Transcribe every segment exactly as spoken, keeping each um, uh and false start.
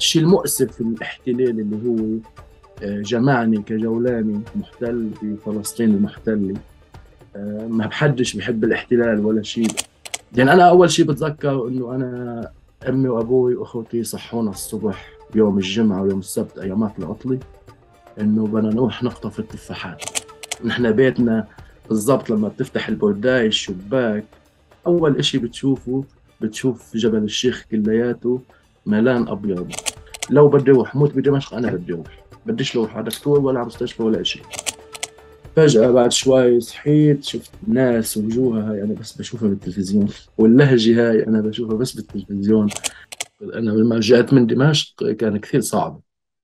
الشيء المؤسف في الاحتلال اللي هو آه، جمعني كجولاني محتل في فلسطين المحتلة. آه، ما بحدش بحب الاحتلال ولا شيء. يعني أنا أول شيء بتذكر إنه أنا أمي وأبوي وأخوتي يصحونا الصبح يوم الجمعة ويوم السبت أيامات العطلة، إنه بدنا نروح نقطف التفاحات. نحن بيتنا بالضبط لما بتفتح البرداية الشباك، أول إشي بتشوفه بتشوف جبل الشيخ كلياته ملان أبيض. لو بدي أروح موت بدمشق أنا بدي أروح، بديش أروح على دكتور ولا على مستشفى ولا إشي. فجأة بعد شوي صحيت شفت ناس وجوهها هاي أنا بس بشوفها بالتلفزيون، واللهجة هاي أنا بشوفها بس بالتلفزيون. أنا لما رجعت من دمشق كان كثير صعب.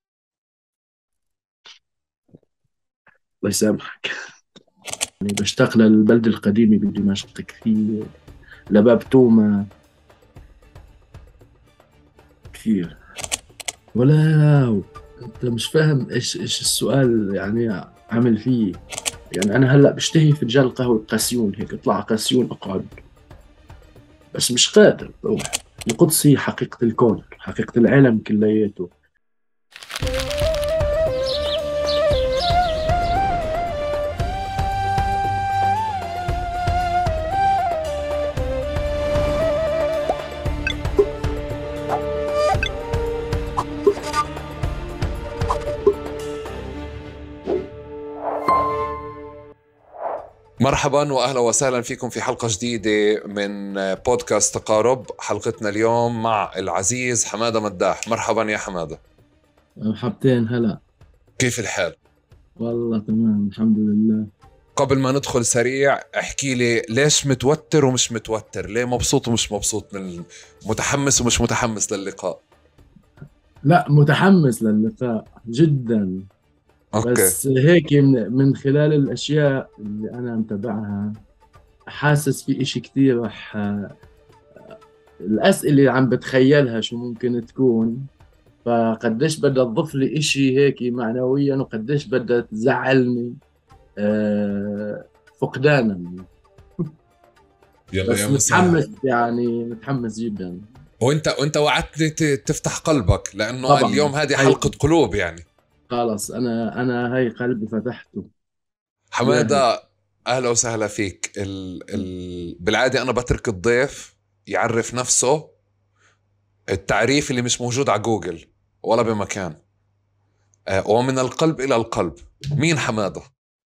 الله يسامحك. يعني بشتاق للبلدة القديمة بدمشق كثير، لباب توما كثير. ولا انت مش فاهم ايش ايش السؤال يعني عامل فيه. يعني انا هلا بشتهي فنجان قهوه قاسيون، هيك اطلع قاسيون اقعد، بس مش قادر اروح. القدس هي حقيقه الكون، حقيقه العالم كلياته. مرحبا واهلا وسهلا فيكم في حلقة جديدة من بودكاست تقارب. حلقتنا اليوم مع العزيز حمادة مداح. مرحبا يا حمادة، مرحبتين هلا. كيف الحال؟ والله تمام الحمد لله. قبل ما ندخل سريع احكي لي ليش متوتر ومش متوتر، ليه مبسوط ومش مبسوط، من متحمس ومش متحمس للقاء؟ لا متحمس للقاء جدا. اوكي. بس هيك من, من خلال الاشياء اللي انا متابعها حاسس في اشي كثير رح، الأسئلة اللي عم بتخيلها شو ممكن تكون، فقديش بدها تضيف لي إشي هيك معنويا وقديش بدها تزعلني آه، فقدانا. يلا يا بس متحمس، مسهل. يعني متحمس جدا. وانت وانت وعدتني ت- تفتح قلبك لانه طبعا اليوم هذه هي حلقة قلوب يعني. خلص أنا أنا هي قلبي فتحته. جاهز. حمادة، اهلا وسهلا فيك. ال... ال... بالعادة انا بترك الضيف يعرف نفسه، التعريف اللي مش موجود على جوجل ولا بمكان. آه، ومن القلب إلى القلب، مين حمادة؟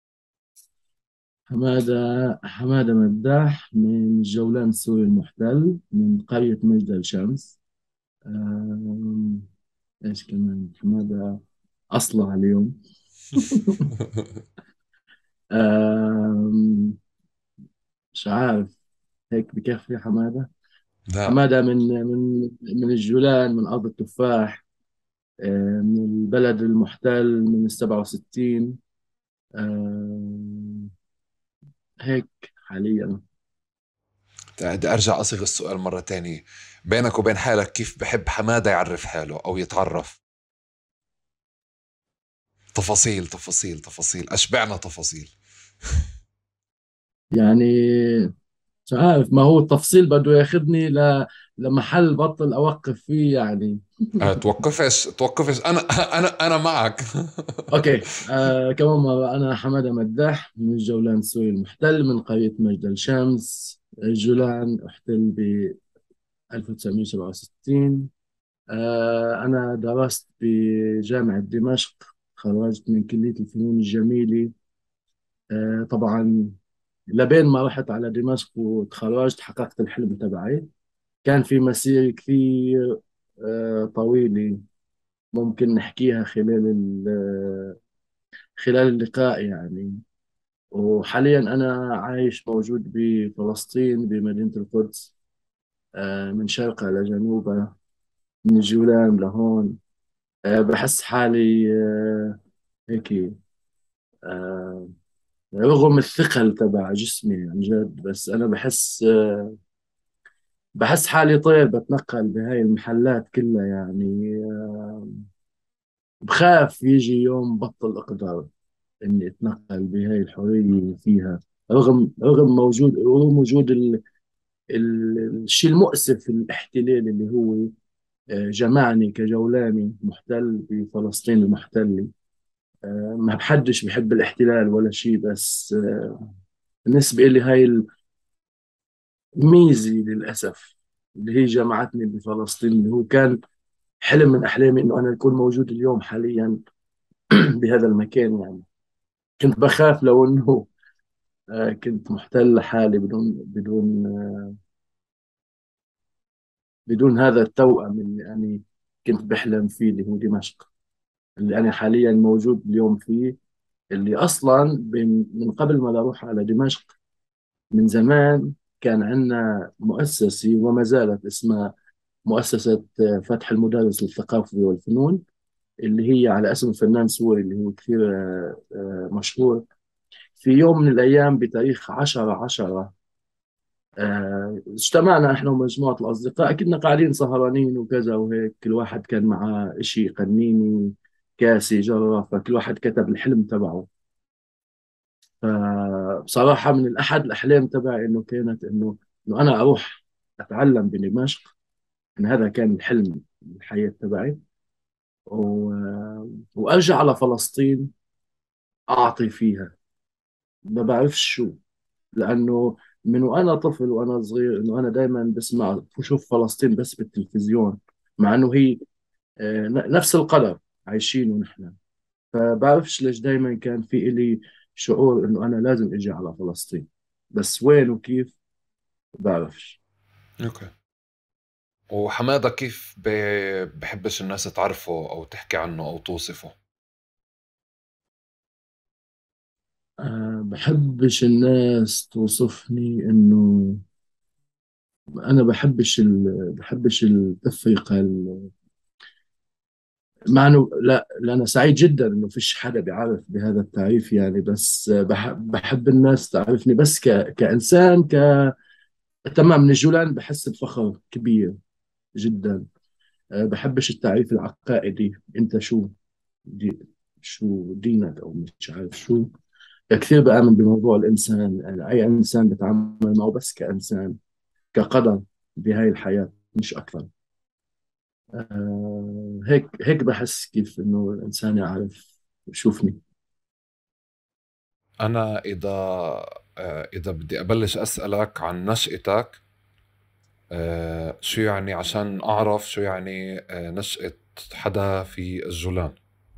حمادة حمادة مداح من الجولان السوري المحتل من قرية مجدل الشمس. آم، ايش كمان حمادة أصلع اليوم. آم، مش عارف، هيك بكفي حمادة. لا. حمادة من من من الجولان، من أرض التفاح. آه، من البلد المحتل من السبعة وستين. آم، هيك حاليا. بدي أرجع أصيغ السؤال مرة تانية. بينك وبين حالك كيف بحب حمادة يعرف حاله أو يتعرف؟ تفاصيل تفاصيل تفاصيل، أشبعنا تفاصيل. يعني مش عارف، ما هو التفصيل بده ياخذني ل لمحل بطل أوقف فيه يعني. أه توقفش توقفش، أنا أنا أنا معك. اوكي، آه كمان مرة انا حمادة مداح من الجولان السوري المحتل من قرية مجد الشمس. الجولان احتل ب ألف وتسعمية وسبعة وستين. آه انا درست بجامعة دمشق، خرجت من كلية الفنون الجميلة. آه طبعا لبين ما رحت على دمشق وتخرجت حققت الحلم تبعي. كان في مسيرة كثير آه طويلة ممكن نحكيها خلال ال- خلال اللقاء يعني. وحاليا أنا عايش موجود بفلسطين بمدينة القدس. آه، من شرقها لجنوبها، من الجولان لهون. آه، بحس حالي آه، هيك، آه، رغم الثقل تبع جسمي عن جد، بس أنا بحس آه، بحس حالي طير بتنقل بهاي المحلات كلها يعني. آه، بخاف يجي يوم بطل أقدر إني أتنقل بهاي الحرية اللي فيها، رغم رغم موجود رغم وجود ال- الشيء المؤسف في الاحتلال اللي هو آه، جمعني كجولاني محتل بفلسطين المحتلة. آه، ما بحدش بحب الاحتلال ولا شيء، بس آه، بالنسبة لي هاي الميزة للأسف اللي هي جمعتني بفلسطين، اللي هو كان حلم من أحلامي إنه أنا أكون موجود اليوم حاليا بهذا المكان. يعني كنت بخاف لو إنه آه، كنت محتل لحالي بدون بدون آه، بدون هذا التوأم اللي أنا كنت بحلم فيه، اللي هو دمشق، اللي أنا حاليا موجود اليوم فيه. اللي أصلا بين- من قبل ما أروح على دمشق، من زمان كان عندنا مؤسسة وما زالت اسمها مؤسسة آه، فتح المدارس للثقافة والفنون، اللي هي على اسم فنان سوري اللي هو كثير آه، آه، مشهور. في يوم من الأيام بتاريخ عشرة عشرة، آه، اجتمعنا احنا ومجموعة الأصدقاء، كنا قاعدين سهرانين وكذا وهيك، كل واحد كان معاه إشي قنيني، كاسي، جرة، فكل واحد كتب الحلم تبعه. فبصراحة من الأحد الأحلام تبعي إنه كانت إنه إنه أنا أروح أتعلم بدمشق. إن هذا كان الحلم الحياة تبعي، و... وأرجع على فلسطين أعطي فيها. ما بعرفش شو، لأنه من وأنا طفل وأنا صغير إنه أنا دائما بسمع بشوف فلسطين بس بالتلفزيون، مع إنه هي آه، ن- نفس القدر عايشينه نحن. فبعرفش ليش دائما كان في إلي شعور إنه أنا لازم أجي على فلسطين، بس وين وكيف بعرفش. اوكي. وحمادة كيف ب- بحبش الناس تعرفه او تحكي عنه او توصفه؟ أه بحبش الناس توصفني إنه أنا بحبش ال... بحبش التفرقة ال... مع إنه لا, لا أنا سعيد جدا إنه فيش حدا بيعرف بهذا التعريف يعني، بس بحب, بحب الناس تعرفني بس ك... كإنسان ك تمام. من الجولان بحس بفخر كبير جدا. أه بحبش التعريف العقائدي، أنت شو دي... شو دينك أو مش عارف شو. كثير بآمن بموضوع الإنسان، يعني أي إنسان بتعامل معه بس كإنسان، كقدر بهاي الحياة، مش أكثر. آه هيك هيك بحس كيف إنه الإنسان يعرف يشوفني. انا اذا آه، اذا بدي ابلش اسالك عن نشأتك، آه، شو يعني عشان اعرف شو يعني آه، نشأة حدا في الجولان.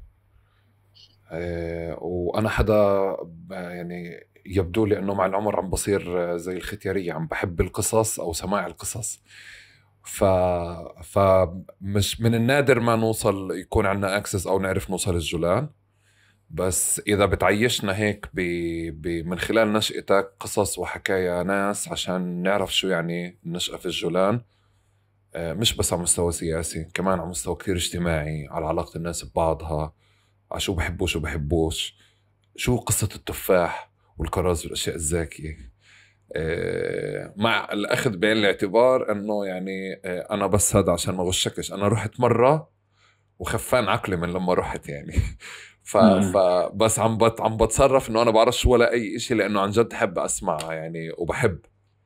آه، وانا حدا ب- يعني يبدو لي انه مع العمر عم بصير آه، زي الختيارية، عم بحب القصص او سماع القصص. ف فمش من النادر ما نوصل يكون عندنا اكسس او نعرف نوصل الجولان. بس اذا بتعيشنا هيك ب... ب... من خلال نشأتك قصص وحكايا ناس عشان نعرف شو يعني النشأة في الجولان، آه، مش بس على مستوى سياسي، كمان على مستوى كثير اجتماعي، على علاقة الناس ببعضها، على شو بحبوا شو بحبوش، شو قصة التفاح والكرز والأشياء الزاكية. آه، مع الأخذ بعين الاعتبار أنه يعني آه، أنا بس هذا عشان ما غشكش، أنا رحت مرة وخفان عقلي من لما رحت يعني. ف آه فبس عم بت عم بتصرف انه انا بعرفش ولا اي اشي، لانه عن جد حب اسمعها يعني وبحب.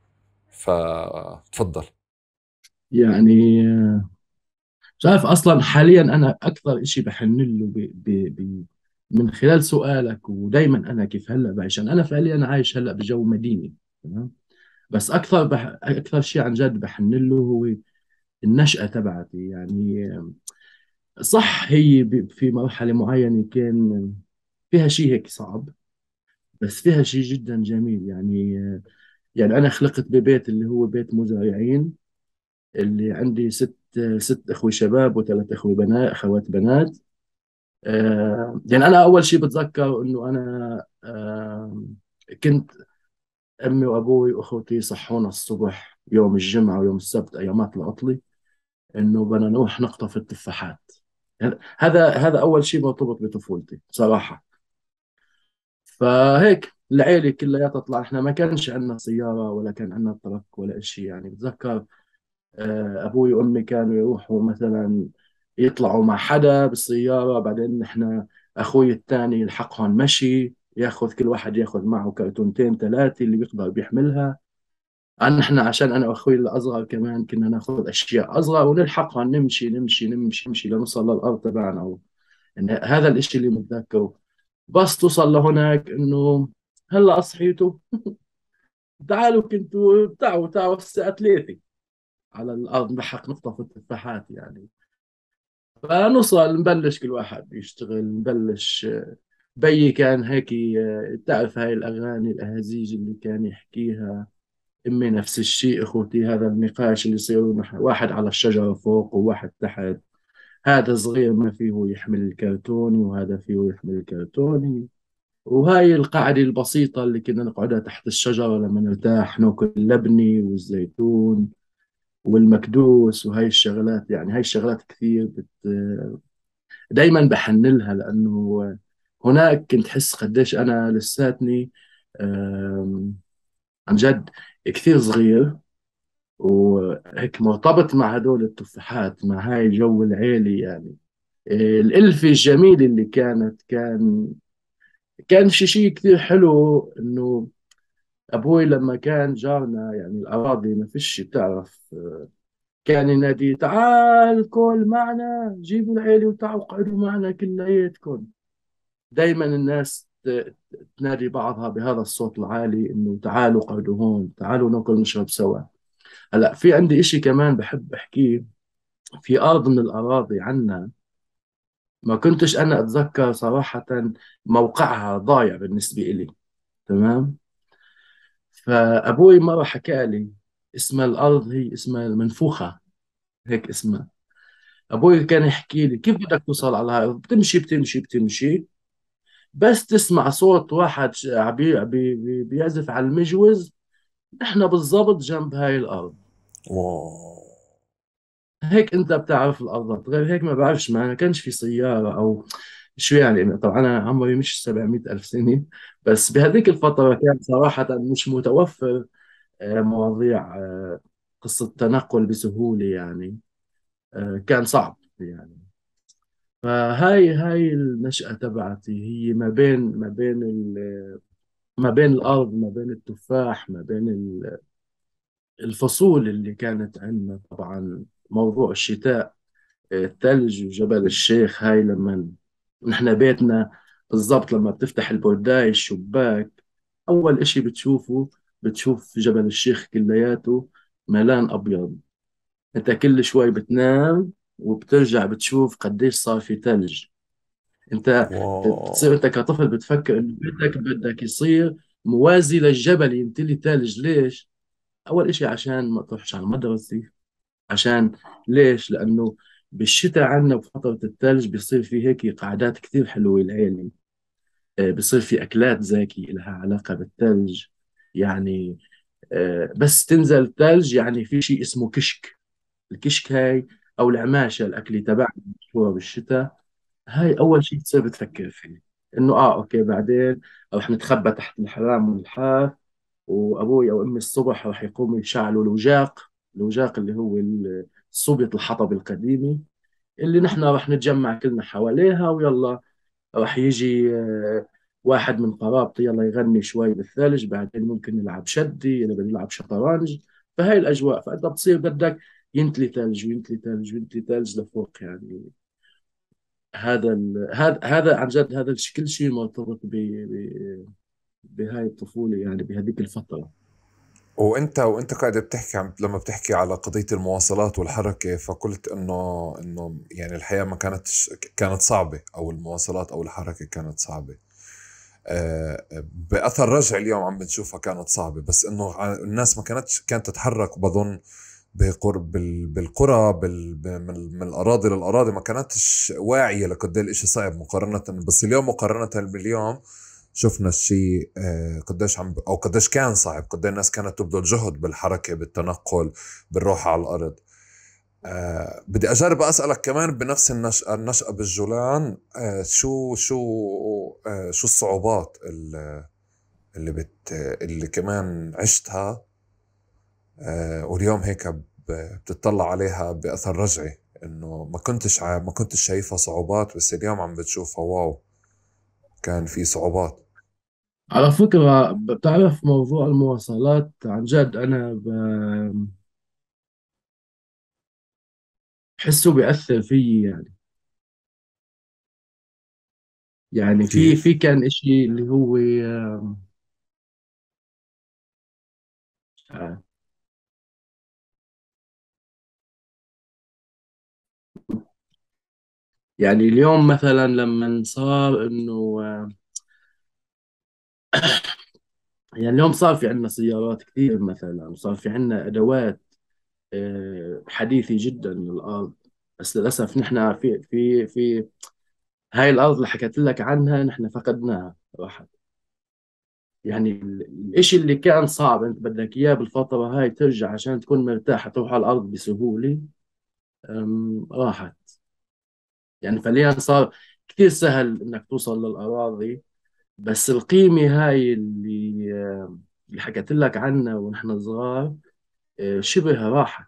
فتفضل. يعني آه، مش عارف أصلا حاليا أنا أكثر إشي بحن له ب... ب... ب... من خلال سؤالك، ودايما أنا كيف هلأ بعيش، أنا فعليا عايش هلأ بجو مديني. تمام. بس أكثر بح... أكثر شيء عن جد بحن له هو النشأة تبعتي. يعني آه، صح هي ب... في مرحلة معينة كان فيها شيء هيك صعب، بس فيها شيء جدا جميل. يعني يعني أنا خلقت ببيت اللي هو بيت مزارعين، اللي عندي ست ست أخوي شباب وثلاث أخوي بنات، أخوات بنات. آه يعني أنا أول شيء بتذكر إنه أنا آه كنت أمي وأبوي وأخوتي يصحونا الصبح يوم الجمعة ويوم السبت أيامات العطلة، إنه بدنا نروح نقطف التفاحات. هذا هذا أول شيء مرتبط بطفولتي صراحة. فهيك العيلة كلها تطلع، احنا ما كانش عندنا سيارة ولا كان عندنا ترك ولا شيء. يعني بتذكر آه، أبوي وأمي كانوا يروحوا مثلا يطلعوا مع حدا بالسيارة، بعدين نحن أخوي الثاني يلحقهم مشي، ياخذ كل واحد ياخذ معه كرتونتين ثلاثة اللي بيقدر بيحملها. عن احنا عشان انا واخوي الاصغر كمان كنا ناخذ اشياء اصغر ونلحقها، نمشي نمشي نمشي نمشي لنوصل للارض تبعنا. أو يعني هذا الاشي اللي متذكره. بس توصل لهناك انه هلا صحيتوا، تعالوا كنتوا تعالوا تعالوا الساعة ثلاثة على الارض نلحق نخطف التفاحات يعني. فنوصل نبلش كل واحد يشتغل، نبلش. بيي كان هيك، تعرف هاي الاغاني الاهازيج اللي كان يحكيها. امي نفس الشيء، اخوتي هذا النقاش اللي يصير نح- واحد على الشجرة فوق وواحد تحت. هذا صغير ما فيه يحمل الكرتوني وهذا فيه يحمل الكرتوني. وهاي القعدة البسيطة اللي كنا نقعدها تحت الشجرة لما نرتاح، ناكل اللبنة والزيتون والمكدوس وهاي الشغلات. يعني هاي الشغلات كثير بت... دايما بحنلها، لأنه هناك كنت حس قديش أنا لساتني آم، عن جد كثير صغير، وهيك مرتبط مع هدول التفاحات، مع هاي جو العيلة يعني. إيه، الألفة الجميلة اللي كانت، كان كان شيء شيء كثير حلو. إنه أبوي لما كان جارنا يعني الأراضي ما فيش تعرف، كان ينادي تعال كل معنا، جيبوا العيلة وتعالوا قعدوا معنا كلياتكم. دايما الناس ت- تنادي بعضها بهذا الصوت العالي إنه تعالوا قعدوا هون، تعالوا ناكل نشرب سوا. هلا في عندي إشي كمان بحب أحكيه. في أرض من الأراضي عنا، ما كنتش أنا أتذكر صراحة موقعها، ضايع بالنسبة إلي. تمام. فأبوي مرة حكى لي اسم الأرض، هي اسمها المنفوخة، هيك اسمها. أبوي كان يحكي لي كيف بدك توصل على هاي الأرض؟ بتمشي بتمشي بتمشي، بس تسمع صوت واحد ش- عبي بي بي بيعزف على المجوز، إحنا بالضبط جنب هاي الأرض. واو. هيك أنت بتعرف الأرض، غير هيك ما بعرفش. ما كانش في سيارة أو شو يعني. طبعا أنا عمري مش سبعمئة ألف سنة، بس بهذيك الفترة كان صراحة مش متوفر آه، مواضيع آه، قصة تنقل بسهولة يعني. آه، كان صعب يعني. فهاي هاي النشأة تبعتي هي ما بين ما بين ال- ما بين الأرض، ما بين التفاح، ما بين ال- الفصول اللي كانت عندنا. طبعا موضوع الشتاء، الثلج وجبل الشيخ. هاي لما نحن بيتنا بالضبط لما بتفتح البرداي الشباك، أول إشي بتشوفه، بتشوف جبل الشيخ كلياته ملان أبيض. أنت كل شوي بتنام وبترجع بتشوف قديش صار في ثلج. أنت واو. بتصير أنت كطفل بتفكر إنه بدك بدك يصير موازي للجبل يمتلي ثلج. ليش؟ أول إشي عشان ما تروحش على المدرسة. عشان ليش؟ لأنه بالشتاء عندنا بفترة الثلج بيصير في هيك قعدات كثير حلوة العيلة. آه، بيصير في أكلات زاكي لها علاقة بالثلج يعني. آه، بس تنزل ثلج يعني في شيء اسمه كشك. الكشك هاي أو العماشة، الأكل تبعنا مشهورة بالشتاء. هاي أول شيء تصير بتفكر فيه، إنه آه أوكي بعدين رح نتخبى تحت الحرام والحاف، وأبوي أو أمي الصبح رح يقوموا يشعلوا الوجاق. الوجاق اللي هو الصوبة الحطب القديمة، اللي نحن رح نتجمع كلنا حواليها، ويلا راح يجي آه، واحد من قرابتي يلا يغني شوي بالثلج، بعدين ممكن نلعب شدي، إذا بدنا نلعب شطرنج. فهي الأجواء، فأنت بتصير بدك ينتلي ثلج وينتلي ثلج وينتلي ثلج لفوق يعني. هذا ال... هذا هذا عن جد، هذا الش- كل شيء مرتبط ب... ب... بهاي الطفولة يعني، بهذيك الفترة. وانت وانت قاعد بتحكي عم لما بتحكي على قضية المواصلات والحركة، فقلت انه انه يعني الحياة ما كانتش كانت صعبة، او المواصلات او الحركة كانت صعبة. آه، بأثر رجع اليوم عم بنشوفها كانت صعبة، بس انه ع- الناس ما كانتش كانت تتحرك بظن بقرب بال- بالقرى بال ب- من من الأراضي للأراضي، ما كانتش واعية لقد ايه الاشي صعب مقارنة. بس اليوم مقارنة باليوم شفنا الشيء آه، قديش عم او قديش كان صعب، قد ايه الناس كانت تبذل جهد بالحركة بالتنقل بالروحة على الأرض. آه بدي أجرب أسألك كمان بنفس النشأة النشأة بالجولان، آه شو شو آه شو الصعوبات اللي اللي بت اللي كمان عشتها، آه واليوم هيك ب- بتطلع عليها بأثر رجعي، إنه ما كنتش ع... ما كنتش شايفها صعوبات، بس اليوم عم بتشوفها واو كان في صعوبات. على فكرة بتعرف موضوع المواصلات عن جد أنا ب- بحسه بيأثر فيي يعني. يعني في كيف؟ في كان إشي اللي هو آه، مش عارف. يعني اليوم مثلا لما صار إنه آه، يعني اليوم صار في عندنا سيارات كثير مثلا، وصار في عندنا أدوات آه، حديثة جدا للأرض. بس للأسف نحن في في في هاي الأرض اللي حكيت لك عنها نحن فقدناها راحت. يعني ال- الإشي اللي كان صعب أنت بدك إياه بالفترة هاي ترجع عشان تكون مرتاح تروح على الأرض بسهولة، أم، راحت. يعني فعليا صار كثير سهل إنك توصل للأراضي، بس القيمة هاي اللي آه، اللي حكيت لك عنها ونحن صغار آه، شبه راحت.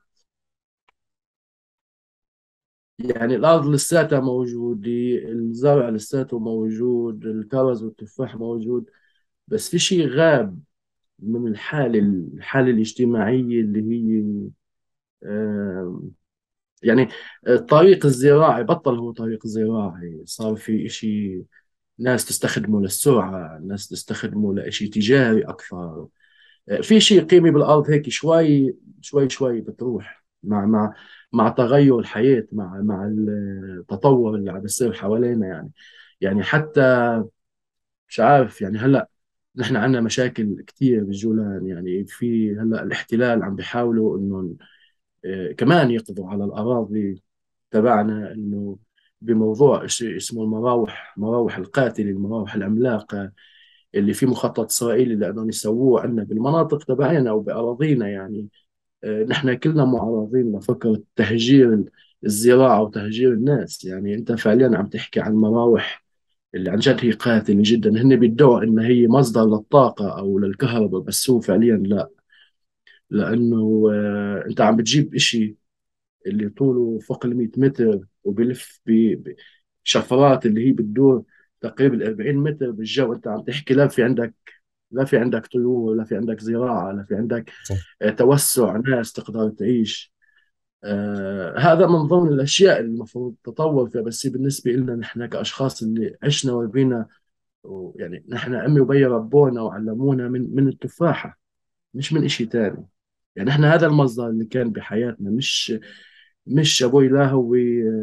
يعني الأرض لساتها موجودة، الزرع لساته موجود، الكرز والتفاح موجود، بس في شيء غاب من الحالة الحالة الاجتماعية اللي هي آه، يعني الطريق الزراعي بطل هو طريق زراعي، صار في إشي ناس تستخدمه للسرعة، ناس تستخدمه لإشي تجاري أكثر. في شيء قيمي بالأرض هيك شوي شوي شوي بتروح مع مع مع تغير الحياة، مع مع التطور اللي عم بيصير حوالينا يعني. يعني حتى مش عارف يعني هلا نحن عندنا مشاكل كثير بالجولان. يعني في هلا الاحتلال عم بيحاولوا انه آه، كمان يقضوا على الأراضي تبعنا، انه بموضوع شيء اسمه المراوح، مراوح القاتلة، المراوح العملاقة اللي في مخطط إسرائيلي لأنهم يسووه عندنا بالمناطق تبعنا أو بأراضينا يعني. آه، نحن كلنا معرضين لفكرة تهجير الزراعة وتهجير الناس. يعني أنت فعليا عم تحكي عن مراوح اللي عن جد هي قاتلة جدا. هن بيدعوا إن هي مصدر للطاقة أو للكهرباء، بس هو فعليا لا. لأنه آه، أنت عم بتجيب إشي اللي طوله فوق ال مئة متر وبيلف ب- بشفرات اللي هي بتدور تقريبا أربعين متر بالجو. انت عم تحكي لا في عندك لا في عندك طيور، لا في عندك زراعة، لا في عندك صح. آه، توسع ناس تقدر تعيش. آه هذا من ضمن الأشياء اللي المفروض تطور فيها. بس بالنسبة لنا نحن كأشخاص اللي عشنا وربينا، يعني نحن أمي وبي ربونا وعلمونا من من التفاحة، مش من إشي تاني. يعني احنا هذا المصدر اللي كان بحياتنا، مش مش ابوي لا هو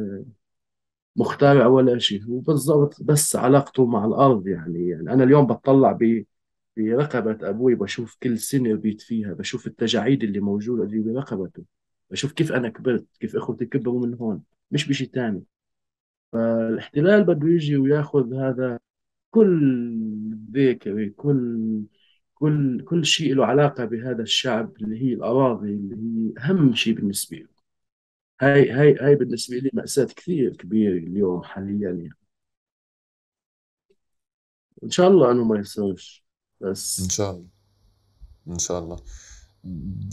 مخترع ولا شيء، هو بالضبط بس علاقته مع الارض. يعني يعني انا اليوم بطلع ب برقبة أبوي، بشوف كل سنة ربيت فيها، بشوف التجاعيد اللي موجودة دي برقبته، بشوف كيف أنا كبرت، كيف إخوتي كبروا من هون، مش بشيء تاني. فالاحتلال بده يجي وياخذ هذا كل ذكري، كل كل كل شيء له علاقة بهذا الشعب اللي هي الأراضي اللي هي أهم شيء بالنسبة له. هاي هاي هاي بالنسبة لي مأساة كثير كبيرة اليوم حاليا يعني. إن شاء الله إنه ما يصيرش. ان بس شاء الله. ان شاء الله. ب...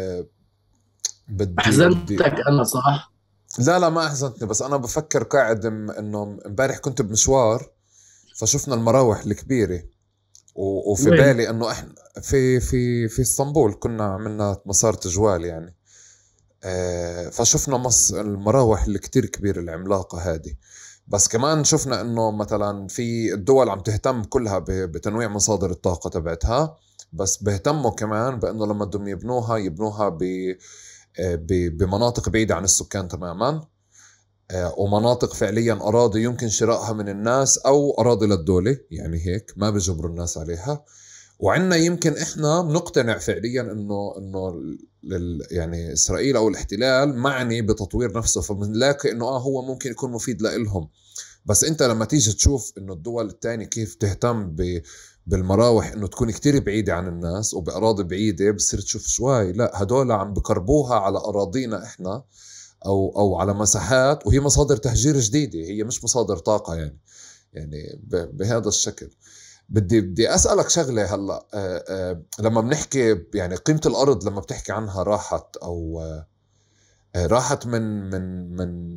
بدي بدي أحزنتك أنا صح؟ لا لا ما احزنتني، بس انا بفكر قاعد م- انه امبارح كنت بمشوار، فشفنا المراوح الكبيرة، و- وفي وين؟ بالي انه احنا في في في اسطنبول كنا عملنا مسار تجوال يعني. آه، فشفنا مص المراوح اللي كتير كبيرة العملاقة هذه. بس كمان شفنا انه مثلا في الدول عم تهتم كلها ب- بتنويع مصادر الطاقة تبعتها، بس بيهتموا كمان بانه لما بدهم يبنوها يبنوها ب آه، ب- بمناطق بعيدة عن السكان تماما. آه، ومناطق فعليا أراضي يمكن شرائها من الناس أو أراضي للدولة، يعني هيك ما بيجبروا الناس عليها. وعندنا يمكن احنا بنقتنع فعليا انه انه لل يعني اسرائيل او الاحتلال معني بتطوير نفسه، فبنلاقي انه اه هو ممكن يكون مفيد لإلهم. بس انت لما تيجي تشوف انه الدول التانية كيف تهتم ب بالمراوح انه تكون كتير بعيدة عن الناس وبأراضي بعيدة، بصير تشوف شوي لا هدول عم بقربوها على أراضينا احنا، او او على مساحات، وهي مصادر تهجير جديدة، هي مش مصادر طاقة يعني. يعني ب- بهذا الشكل. بدي بدي اسالك شغله هلا. آه، آه، لما بنحكي يعني قيمه الارض لما بتحكي عنها راحت او آه، راحت من من من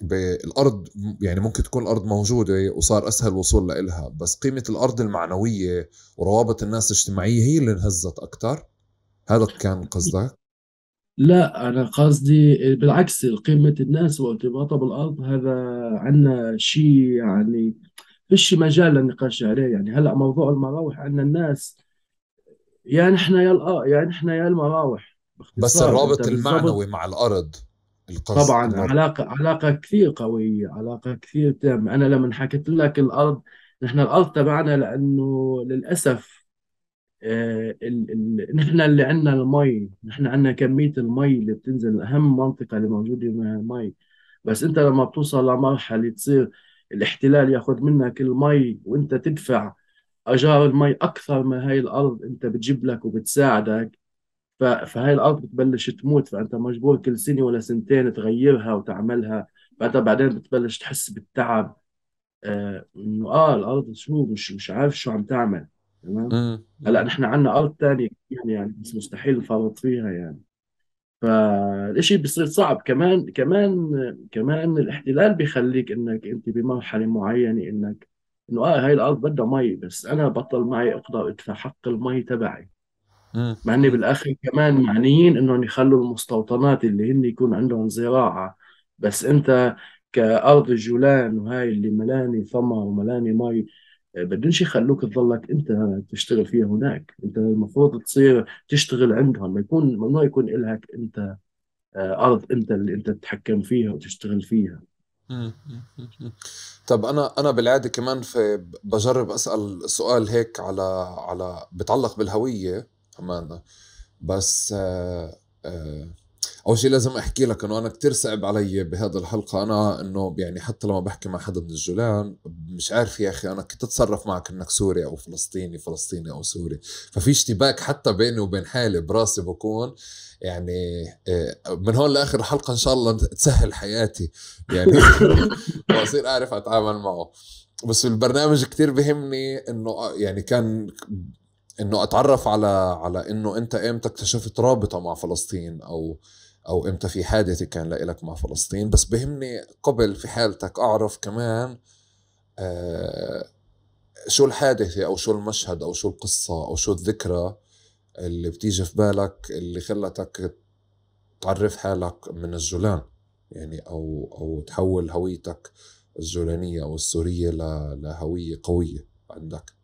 بالأرض يعني ممكن تكون الأرض موجودة وصار أسهل الوصول لإلها، بس قيمة الأرض المعنوية وروابط الناس الاجتماعية هي اللي انهزت أكتر. هذا كان قصدك؟ لا، أنا قصدي بالعكس، قيمة الناس وارتباطها بالأرض هذا عنا شيء يعني فيش مجال للنقاش عليه. يعني هلا موضوع المراوح عنا الناس، يا نحن يا الأ- يا نحن يا المراوح بس باختصار. أنت الرابط بالضبط. المعنوي مع الأرض، القصد طبعا إنه. علاقة علاقة كثير قوية، علاقة كثير تامة. أنا لما حكيت لك الأرض، نحن الأرض تبعنا لأنه للأسف آه، ال ال نحن اللي عندنا المي، نحن عندنا كمية المي اللي بتنزل أهم منطقة اللي موجودة فيها مي. بس أنت لما بتوصل لمرحلة تصير الاحتلال ياخذ منك المي وأنت تدفع أجار المي أكثر ما هاي الأرض أنت بتجيب لك وبتساعدك. ف- فهاي الأرض بتبلش تموت، فأنت مجبور كل سنة ولا سنتين تغيرها وتعملها. فأنت بعدين بتبلش تحس بالتعب. آه إنه آه الأرض شو مش مش عارف شو عم تعمل. تمام. مم. هلا مم. نحن عندنا أرض تانية يعني يعني بس مستحيل نفرط فيها يعني. فالإشي بصير صعب. كمان كمان كمان الاحتلال بيخليك إنك أنت بمرحلة معينة إنك إنه آه هاي الأرض بدها مي، بس أنا بطل معي أقدر أدفع حق المي تبعي. مم. مع اني مم. بالاخر كمان معنيين انهم يخلوا المستوطنات اللي هن يكون عندهم زراعة. بس انت كأرض الجولان وهاي اللي ملاني ثمر وملاني مي، آه، بدنش يخلوك تضلك انت تشتغل فيها هناك. انت المفروض تصير تشتغل عندهم، ما يكون ممنوع يكون إلك انت آه، ارض انت اللي انت تتحكم فيها وتشتغل فيها. مم. مم. مم. طب انا انا بالعاده كمان في بجرب اسال سؤال هيك على على بتعلق بالهويه كمان. بس آه آه اول شيء لازم احكي لك انه انا كتير صعب علي بهذه الحلقه، انا انه يعني حتى لما بحكي مع حدا من الجولان مش عارف يا اخي انا كنت اتصرف معك انك سوري او فلسطيني، فلسطيني او سوري. ففي اشتباك حتى بيني وبين حالي براسي بكون يعني. آه، من هون لاخر الحلقه ان شاء الله تسهل حياتي يعني واصير اعرف اتعامل معه. بس البرنامج كتير بهمني انه يعني كان انه اتعرف على على انه انت امتى اكتشفت رابطة مع فلسطين، او او امتى في حادثة كان لإلك مع فلسطين. بس بهمني قبل في حالتك اعرف كمان آه شو الحادثة او شو المشهد او شو القصة او شو الذكرى اللي بتيجي في بالك اللي خلتك تعرف حالك من الجولان، يعني او او تحول هويتك الجولانية او السورية ل- لهوية قوية عندك.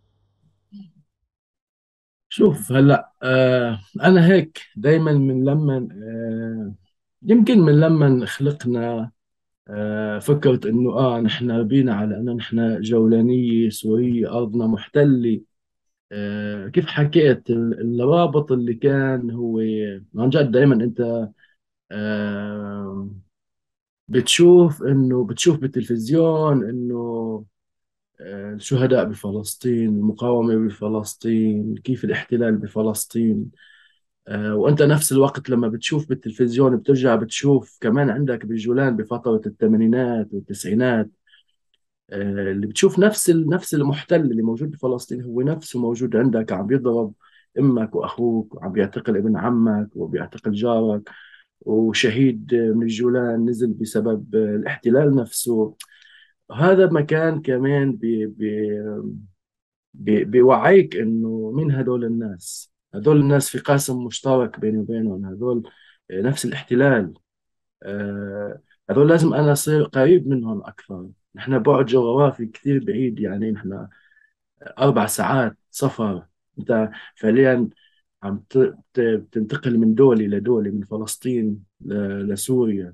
شوف هلا آه انا هيك دائما من لما آه يمكن من لما خلقنا آه، فكرت انه اه نحن بينا على انه نحن جولانية سورية ارضنا محتلة. آه كيف حكيت ال- الرابط اللي كان هو عن جد دائما انت آه بتشوف انه بتشوف بالتلفزيون انه آه الشهداء بفلسطين، المقاومة بفلسطين، كيف الاحتلال بفلسطين. آه وانت نفس الوقت لما بتشوف بالتلفزيون بترجع بتشوف كمان عندك بالجولان بفترة الثمانينات والتسعينات. آه، اللي بتشوف نفس ال- نفس المحتل اللي موجود بفلسطين هو نفسه موجود عندك، عم بيضرب امك واخوك، وعم بيعتقل ابن عمك وبيعتقل جارك. وشهيد من الجولان نزل بسبب الاحتلال نفسه. هذا مكان كمان بي بي بي بيوعيك انه مين هدول الناس. هدول الناس في قاسم مشترك بيني وبينهم، هدول نفس الاحتلال. آه، هذول لازم أنا أصير قريب منهم أكثر. نحن بعد جغرافي كثير بعيد، يعني نحن أربع ساعات سفر. أنت فعليا عم ت- ت- تنتقل من دولة لدولة، من فلسطين ل- لسوريا.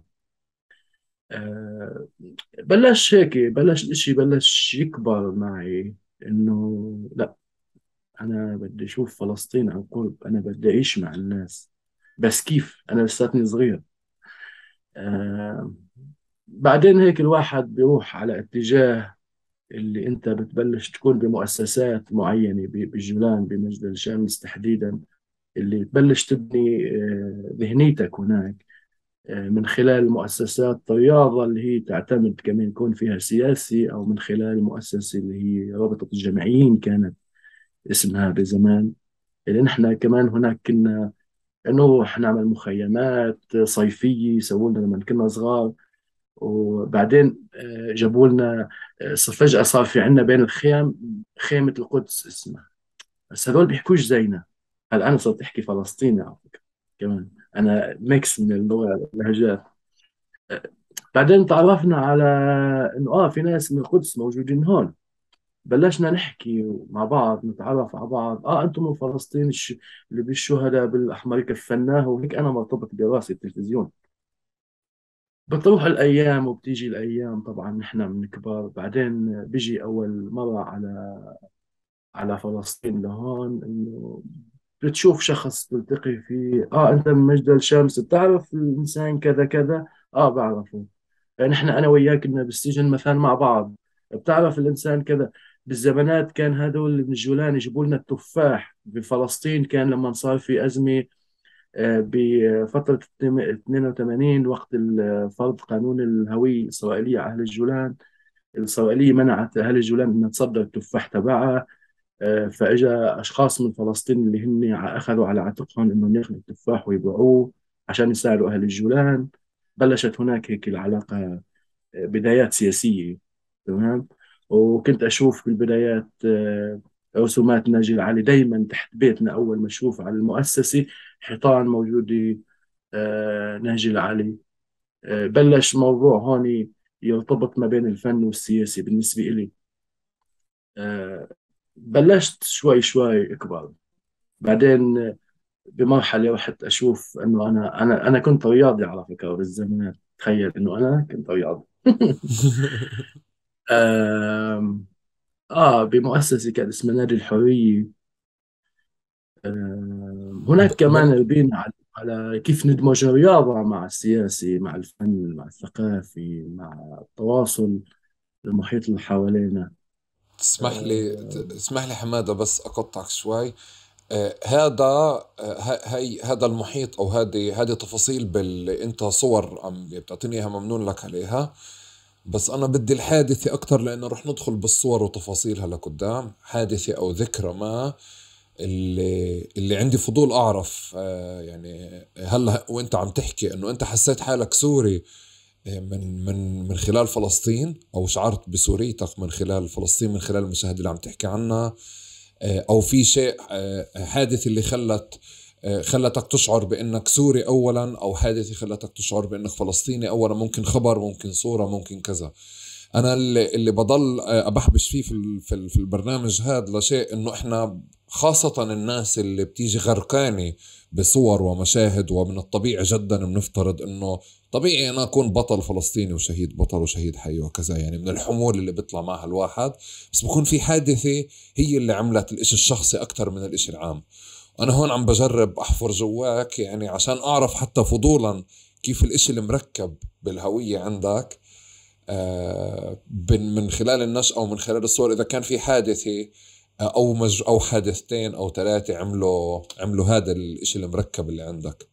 آه، بلش هيك بلش الإشي بلش يكبر معي إنه لا، أنا بدي أشوف فلسطين عن قرب، أنا بدي أعيش مع الناس. بس كيف؟ أنا لساتني صغير. آه، بعدين هيك الواحد بيروح على اتجاه اللي انت بتبلش تكون بمؤسسات معينة ب- بالجولان بمجد الشمس تحديدا، اللي تبلش تبني آه، ذهنيتك هناك آه، من خلال مؤسسات الرياضة اللي هي تعتمد كمان يكون فيها سياسي، أو من خلال مؤسسة اللي هي رابطة الجامعيين كانت اسمها بزمان. اللي نحن كمان هناك كنا نروح نعمل مخيمات صيفية يسووا لنا لما كنا صغار. وبعدين آه، جابوا لنا، آه، صار فجأة صار في عندنا بين الخيام خيمة القدس اسمها. بس هذول بيحكوش زينا. هلا أنا صرت أحكي فلسطيني على فكرة كمان. أنا ميكس من اللغة اللهجات. آه، بعدين تعرفنا على إنه آه في ناس من القدس موجودين هون. بلشنا نحكي مع بعض، نتعرف على بعض. اه انتم من فلسطين، الش... اللي بالشهداء بالاحمر كفناه، وهيك انا مرتبط براسي التلفزيون. بتروح الايام وبتيجي الايام، طبعا نحن بنكبر. بعدين بيجي اول مره على على فلسطين لهون، انه بتشوف شخص تلتقي فيه. اه انت من مجد الشمس، بتعرف الانسان كذا كذا؟ اه بعرفه. يعني نحن انا وياك كنا بالسجن مثلا مع بعض. بتعرف الانسان كذا. بالزمانات كان هذول من الجولان يجيبوا لنا التفاح بفلسطين، كان لما صار في ازمه آه، بفتره اثنين وثمانين، وقت ال- فرض قانون الهويه الاسرائيليه على اهل الجولان. الإسرائيلية منعت أهل الجولان أن تصدر التفاح تبعها. آه، فاجا اشخاص من فلسطين اللي هن ع- اخذوا على عاتقهم انهم ياخذوا التفاح ويبيعوه عشان يساعدوا اهل الجولان. بلشت هناك هيك العلاقه، آه، بدايات سياسيه. تمام. وكنت اشوف بالبدايات آه، رسومات ناجي العلي دائما تحت بيتنا. اول ما اشوف على المؤسسه حيطان موجوده، آه، ناجي العلي. آه، بلش موضوع هون يرتبط ما بين الفن والسياسي بالنسبه إلي. آه، بلشت شوي شوي اكبر. بعدين بمرحله رحت اشوف انه انا انا انا كنت رياضي على فكره بالزمانات. تخيل انه انا كنت رياضي. آم، اه بمؤسسه كان اسمها نادي الحريه. آم، هناك ب- كمان من ربينا على على كيف ندمج الرياضه مع السياسي، مع الفن، مع الثقافي، مع التواصل المحيط اللي حوالينا. تسمح لي ت- آه، تسمح لي حمادة بس أقطعك شوي. آه، هذا آه، ه- هي هذا المحيط او هذه هذه تفاصيل بال انت صور عم بتعطيني اياها، ممنون لك عليها. بس انا بدي الحادثة اكثر، لانه رح ندخل بالصور وتفاصيلها لقدام. حادثة او ذكرى ما اللي اللي عندي فضول اعرف. آه، يعني هلا وانت عم تحكي انه انت حسيت حالك سوري آه، من من من خلال فلسطين، او شعرت بسوريتك من خلال فلسطين، من خلال المشاهد اللي عم تحكي عنها. آه، او في شيء آه، حادث اللي خلت آه، خلتك تشعر بانك سوري اولا، او حادثة خلتك تشعر بانك فلسطيني اولا. ممكن خبر، ممكن صورة، ممكن كذا. انا اللي, اللي بضل آه، ابحبش فيه في ال- في ال- في البرنامج هذا لشيء، انه احنا خاصة الناس اللي بتيجي غرقانة بصور ومشاهد، ومن الطبيعي جدا بنفترض انه طبيعي انا اكون بطل فلسطيني وشهيد، بطل وشهيد حي وكذا، يعني من الحمول اللي بيطلع معها الواحد. بس بكون في حادثة هي اللي عملت الاشي الشخصي اكثر من الاشي العام. انا هون عم بجرب احفر جواك، يعني عشان اعرف حتى فضولا كيف الاشي المركب بالهوية عندك آه، بن- من خلال النشأة ومن خلال الصور، إذا كان في حادثة آه، أو مج أو حادثتين أو ثلاثة عملوا عملوا هذا الإشي المركب اللي عندك.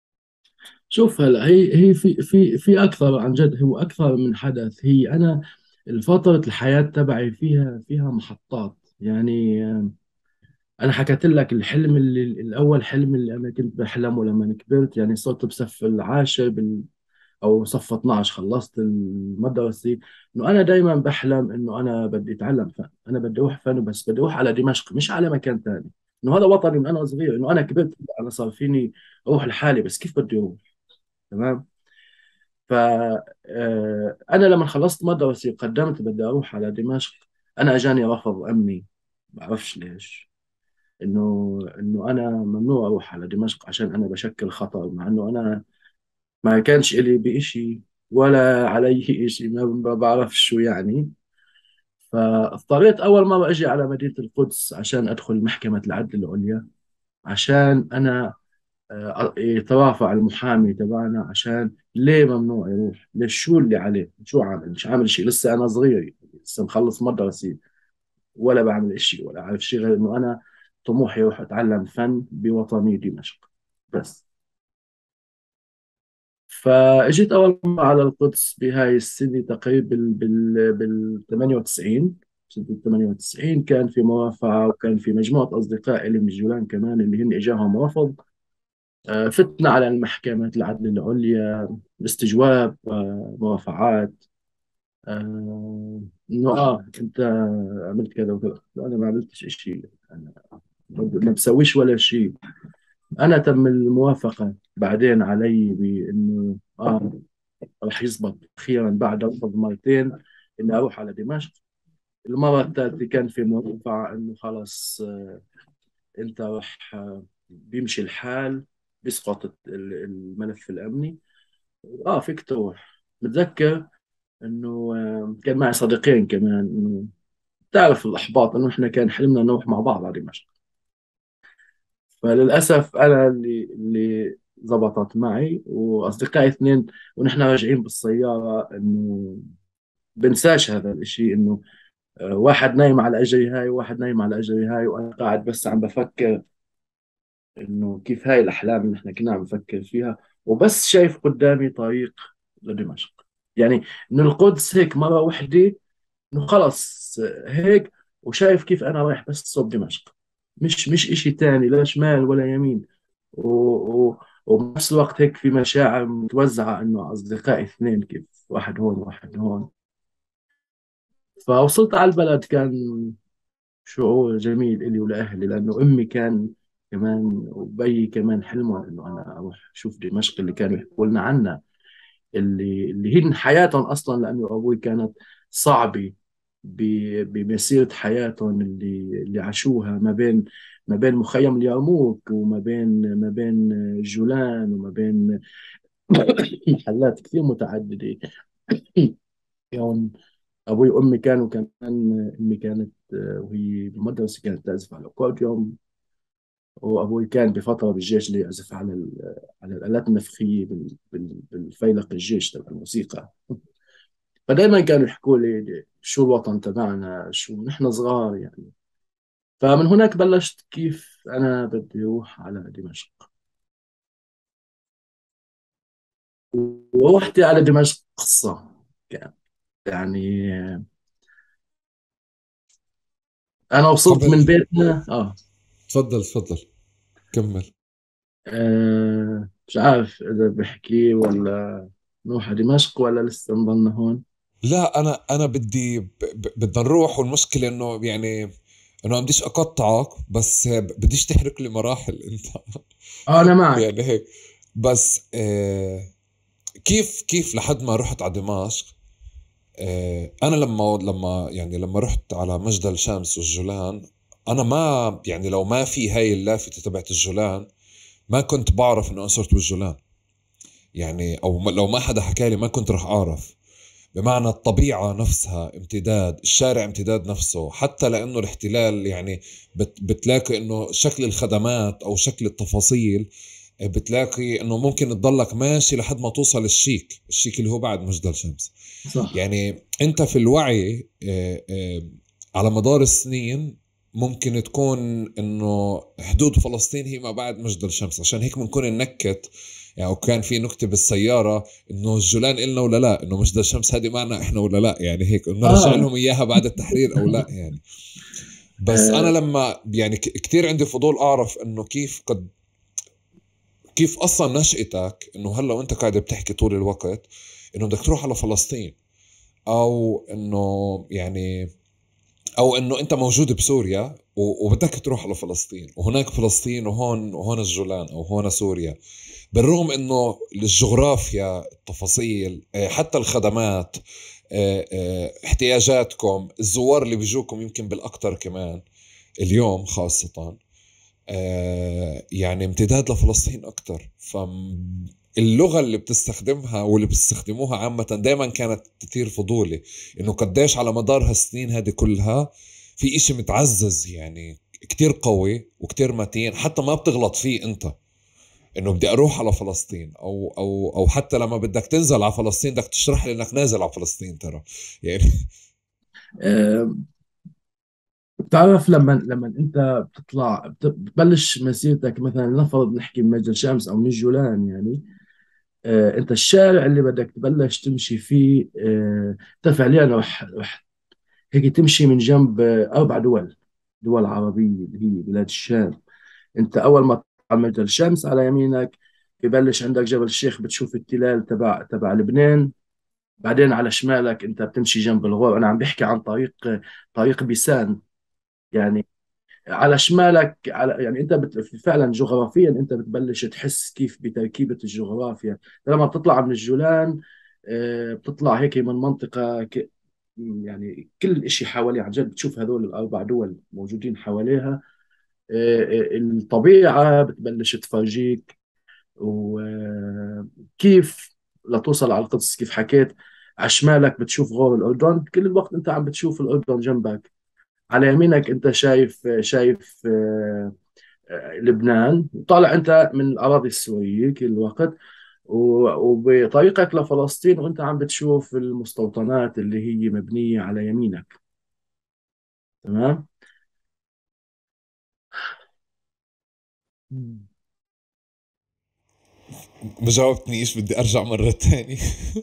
شوف هلا، هي هي في في في اكثر عن جد. هو اكثر من حدث. هي انا الفترة الحياة تبعي فيها فيها محطات يعني. آه، انا حكيت لك الحلم اللي الاول، حلم اللي انا كنت بحلمه لما كبرت. يعني صرت بصف العاشر بال او صف اثناشر، خلصت المدرسة. انه انا دائما بحلم انه انا بدي اتعلم فن. انا بدي اروح فن، بس بدي اروح على دمشق مش على مكان ثاني. انه هذا وطني من انا صغير. انه انا كبرت، انا صار فيني اروح لحالي، بس كيف بدي اروح؟ تمام. ف آه، انا لما خلصت مدرسة قدمت بدي اروح على دمشق. انا اجاني رفض امني، بعرفش ليش. انه انه انا ممنوع اروح على دمشق عشان انا بشكل خطر، مع انه انا ما كانش إلي بإشي ولا علي إشي، ما ما بعرف شو يعني. فاضطريت أول مرة أجي على مدينة القدس عشان أدخل محكمة العدل العليا. عشان أنا آه، يترافع المحامي تبعنا عشان ليه ممنوع يروح، ليش، شو اللي عليه، شو عامل، مش عامل شيء، لسه أنا صغير، لسه مخلص مدرسي، ولا بعمل إشي ولا عارف شيء غير إنه أنا طموحي أروح أتعلم فن بوطني دمشق بس. فاجيت اول مره على القدس بهاي السنه تقريبا بال بال بال ثمانية وتسعين. سنه ثمانية وتسعين كان في مرافعه، وكان في مجموعه اصدقاء لي من الجولان كمان اللي هن اجاهم رفض. آه، فتنا على المحكمة العدل العليا، استجواب آه، موافعات، آه، انه اه انت عملت كذا وكذا. لا، انا ما عملتش شيء، انا ما بسويش ولا شيء. انا تم الموافقة بعدين علي بانه اه راح يزبط اخيرا بعد رفض مرتين اني اروح على دمشق. المرة الثالثة كان في موقع انه خلص آه، انت راح آه، بيمشي الحال، بيسقط ال- الملف الامني، اه فيك تروح. متذكر انه آه، كان معي صديقين كمان، انه تعرف الاحباط انه احنا كان حلمنا نروح مع بعض على دمشق. فللاسف انا اللي اللي زبطت معي واصدقائي اثنين، ونحن راجعين بالسياره، انه بنساش هذا الاشي، انه آه، واحد نايم على اجري هاي وواحد نايم على اجري هاي، وانا قاعد بس عم بفكر انه كيف هاي الاحلام اللي احنا كنا عم نفكر فيها، وبس شايف قدامي طريق لدمشق. يعني من القدس هيك مره واحده، انه خلص هيك، وشايف كيف انا رايح بس صوب دمشق، مش مش اشي تاني، لا شمال ولا يمين. و... و... وبنفس الوقت هيك في مشاعر متوزعة، انه اصدقائي اثنين، كيف واحد هون واحد هون. فوصلت على البلد، كان شعور جميل إلي ولأهلي، لأنه أمي كان كمان وبي كمان حلموا إنه أنا أروح أشوف دمشق اللي كانوا يحكوا لنا عنها، اللي اللي هي حياتهم أصلا، لأنه أبوي كانت صعبة ب- بمسيرة حياتهم اللي اللي عاشوها ما بين ما بين مخيم اليرموك، وما بين ما بين جولان، وما بين محلات كثير متعددة. يوم أبوي وأمي كانوا كمان، أمي كانت آه، وهي بالمدرسة كانت تعزف على الأكورديون، وأبوي كان بفترة بالجيش اللي يعزف على ال- على الآلات النفخية بال- بال- بالفيلق الجيش تبع الموسيقى. فدائما كانوا يحكوا لي شو الوطن تبعنا، شو نحن صغار يعني. فمن هناك بلشت كيف أنا بدي أروح على دمشق. ورحت على دمشق قصة كان يعني، أنا وصلت قبل من بيتنا آه, تفضل تفضل كمل. آه مش عارف إذا بحكي ولا نروح على دمشق ولا لسه نضلنا هون. لا انا انا بدي ب- ب- بدنا نروح، والمشكله انه يعني انه عم بديش اقطعك، بس بديش تحرق لي مراحل انت. آه أنا معك. يعني هيك. بس آه كيف كيف لحد ما رحت على دمشق. آه انا لما لما يعني لما رحت على مجدل الشمس والجولان، انا ما يعني لو ما في هاي اللافته تبعت الجولان ما كنت بعرف انه انا صرت بالجولان. يعني او م- لو ما حدا حكى لي ما كنت رح اعرف. بمعنى الطبيعة نفسها امتداد الشارع، امتداد نفسه، حتى لأنه الاحتلال يعني بت بتلاقي أنه شكل الخدمات أو شكل التفاصيل، بتلاقي أنه ممكن تضلك ماشي لحد ما توصل الشيك الشيك اللي هو بعد مجدل شمس. صح. يعني أنت في الوعي آه، آه، على مدار السنين ممكن تكون انه حدود فلسطين هي ما بعد مجدل الشمس، عشان هيك بنكون ننكت يعني. وكان في نكتة بالسيارة انه الجولان إلنا ولا لا، انه مجدل الشمس هذه معنا احنا ولا لا، يعني هيك نرجع آه, لهم اياها بعد التحرير او لا يعني. بس انا آه, لما يعني ك- كتير عندي فضول اعرف انه كيف قد كيف اصلا نشأتك انه هلا وانت قاعد بتحكي طول الوقت انه بدك تروح على فلسطين، او انه يعني او انه انت موجود بسوريا و- وبدك تروح على فلسطين، وهناك فلسطين وهون وهون الجولان او هون سوريا. بالرغم انه الجغرافيا، التفاصيل، آه، حتى الخدمات، آه، آه، احتياجاتكم، الزوار اللي بيجوكم يمكن بالاكثر كمان اليوم خاصة، آه، يعني امتداد لفلسطين اكثر. فاللغة اللي بتستخدمها واللي بتستخدموها عامة دائما كانت تثير فضولي، انه قديش على مدار هالسنين هذه كلها في اشي متعزز يعني كتير قوي وكتير متين، حتى ما بتغلط فيه انت. انه بدي اروح على فلسطين، او او او حتى لما بدك تنزل على فلسطين بدك تشرح لي انك نازل على فلسطين ترى يعني. آه, بتعرف لما لما انت بتطلع بت- بتبلش مسيرتك، مثلا نفرض نحكي من مجد الشمس او من الجولان يعني، آه انت الشارع اللي بدك تبلش تمشي فيه، آه انت فعليا رح رح هيك تمشي من جنب آه اربع دول دول عربيه اللي هي بلاد الشام. انت اول ما مجد الشمس على يمينك، ببلش عندك جبل الشيخ، بتشوف التلال تبع تبع لبنان. بعدين على شمالك انت بتمشي جنب الغور. انا عم بحكي عن طريق طريق بيسان يعني. على شمالك على يعني انت بت... فعلا جغرافيا انت بتبلش تحس كيف بتركيبة الجغرافيا لما بتطلع من الجولان. آه، بتطلع هيك من منطقة ك... يعني كل شيء حواليها عن جد بتشوف هذول الأربع دول موجودين حواليها. آه، آه، الطبيعة بتبلش تفرجيك وكيف لتوصل على القدس كيف حكيت. على شمالك بتشوف غور الأردن، كل الوقت أنت عم بتشوف الأردن جنبك. على يمينك أنت شايف شايف آه، آه، لبنان، وطالع أنت من الأراضي السورية كل الوقت. و- وبطريقك لفلسطين وأنت عم بتشوف المستوطنات اللي هي مبنية على يمينك. تمام. ما جاوبتنيش، بدي ارجع مرة تاني.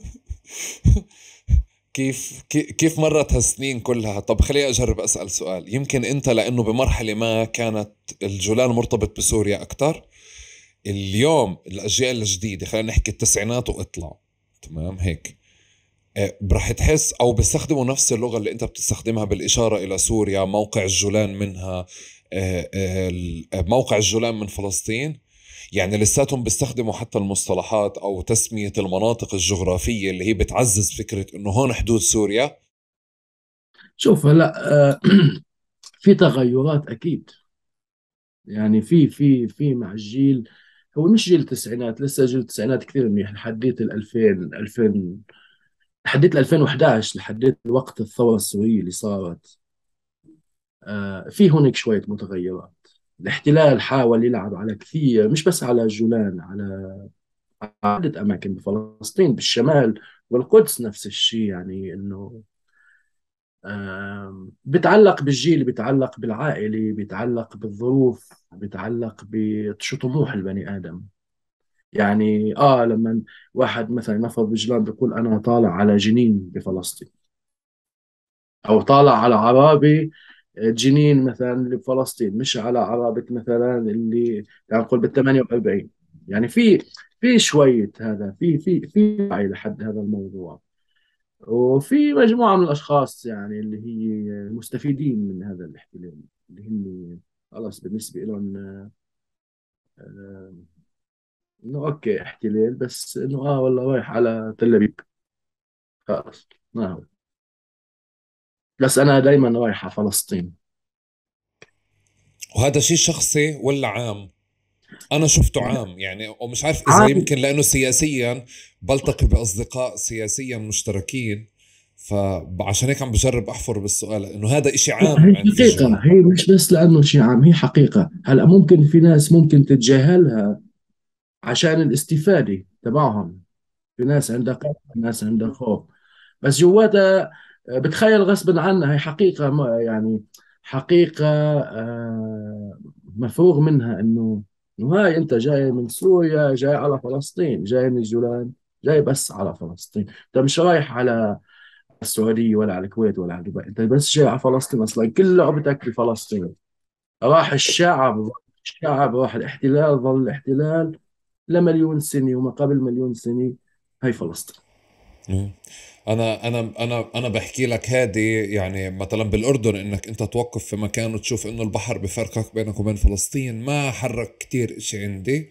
كيف كي- كيف مرت هالسنين كلها؟ طب خليني اجرب اسال سؤال. يمكن انت لانه بمرحله ما كانت الجولان مرتبط بسوريا اكثر. اليوم الاجيال الجديده، خلينا نحكي التسعينات واطلع، تمام هيك، آه، رح تحس او بيستخدموا نفس اللغه اللي انت بتستخدمها بالاشاره الى سوريا، موقع الجولان منها، آه، آه، ال- آه، موقع الجولان من فلسطين. يعني لساتهم بيستخدموا حتى المصطلحات او تسميه المناطق الجغرافيه اللي هي بتعزز فكره انه هون حدود سوريا. شوف هلا آه، في تغيرات أكيد. يعني في في في مع الجيل، هو مش جيل التسعينات، لسه جيل التسعينات كثير منيح لحديت ال ألفين ألفين، لحديت ال ألفين وأحد عشر، لحديت وقت الثورة السورية اللي صارت. آه في هناك شوية متغيرات. الاحتلال حاول يلعب على كثير، مش بس على جولان، على عدة أماكن بفلسطين بالشمال، والقدس نفس الشيء. يعني إنه آم، بتعلق بالجيل، بتعلق بالعائلة، بتعلق بالظروف، بتعلق بشو طموح البني آدم. يعني آه لما واحد مثلا نفض بجلان بيقول أنا طالع على جنين بفلسطين، أو طالع على عرابي جنين مثلا اللي بفلسطين، مش على عرابة مثلا اللي يعني نقول بال ثمانية وأربعين. يعني في في شوية هذا، في في في وعي لحد هذا الموضوع. وفي مجموعة من الأشخاص يعني اللي هي مستفيدين من هذا الاحتلال، اللي هم خلاص بالنسبة لهم آه، إنه أوكي احتلال، بس إنه آه والله رايح على تل أبيب، خلاص ما هو. بس أنا دايما رايح على فلسطين. وهذا شيء شخصي ولا عام؟ انا شفته عام يعني، ومش عارف اذا عام. يمكن لانه سياسيا بلتقي باصدقاء سياسيا مشتركين، فعشان هيك عم بجرب احفر بالسؤال انه هذا اشي عام هي عند في حقيقة، الجولان. هي مش بس لأنه شيء عام، هي حقيقة. هلا ممكن في ناس ممكن تتجاهلها عشان الاستفادة تبعهم. في ناس عندها قلق، في ناس عندها خوف، بس جواتها بتخيل غصبا عنها. هي حقيقة ما- يعني حقيقة آه، مفروغ منها. إنه إنه هاي أنت جاي من سوريا، جاي على فلسطين، جاي من الجولان، جاي بس على فلسطين. أنت مش رايح على السعودية ولا على الكويت ولا على دبي، أنت بس جاي على فلسطين. أصلا كل لعبتك في فلسطين. راح الشعب، الشعب راح الاحتلال، ظل الاحتلال لمليون سنة وما قبل مليون سنة. هاي فلسطين. مم. انا انا انا انا بحكي لك هذه، يعني مثلا بالاردن انك انت توقف في مكان وتشوف انه البحر بفرقك بينك وبين فلسطين، ما حرك كتير اشي عندي.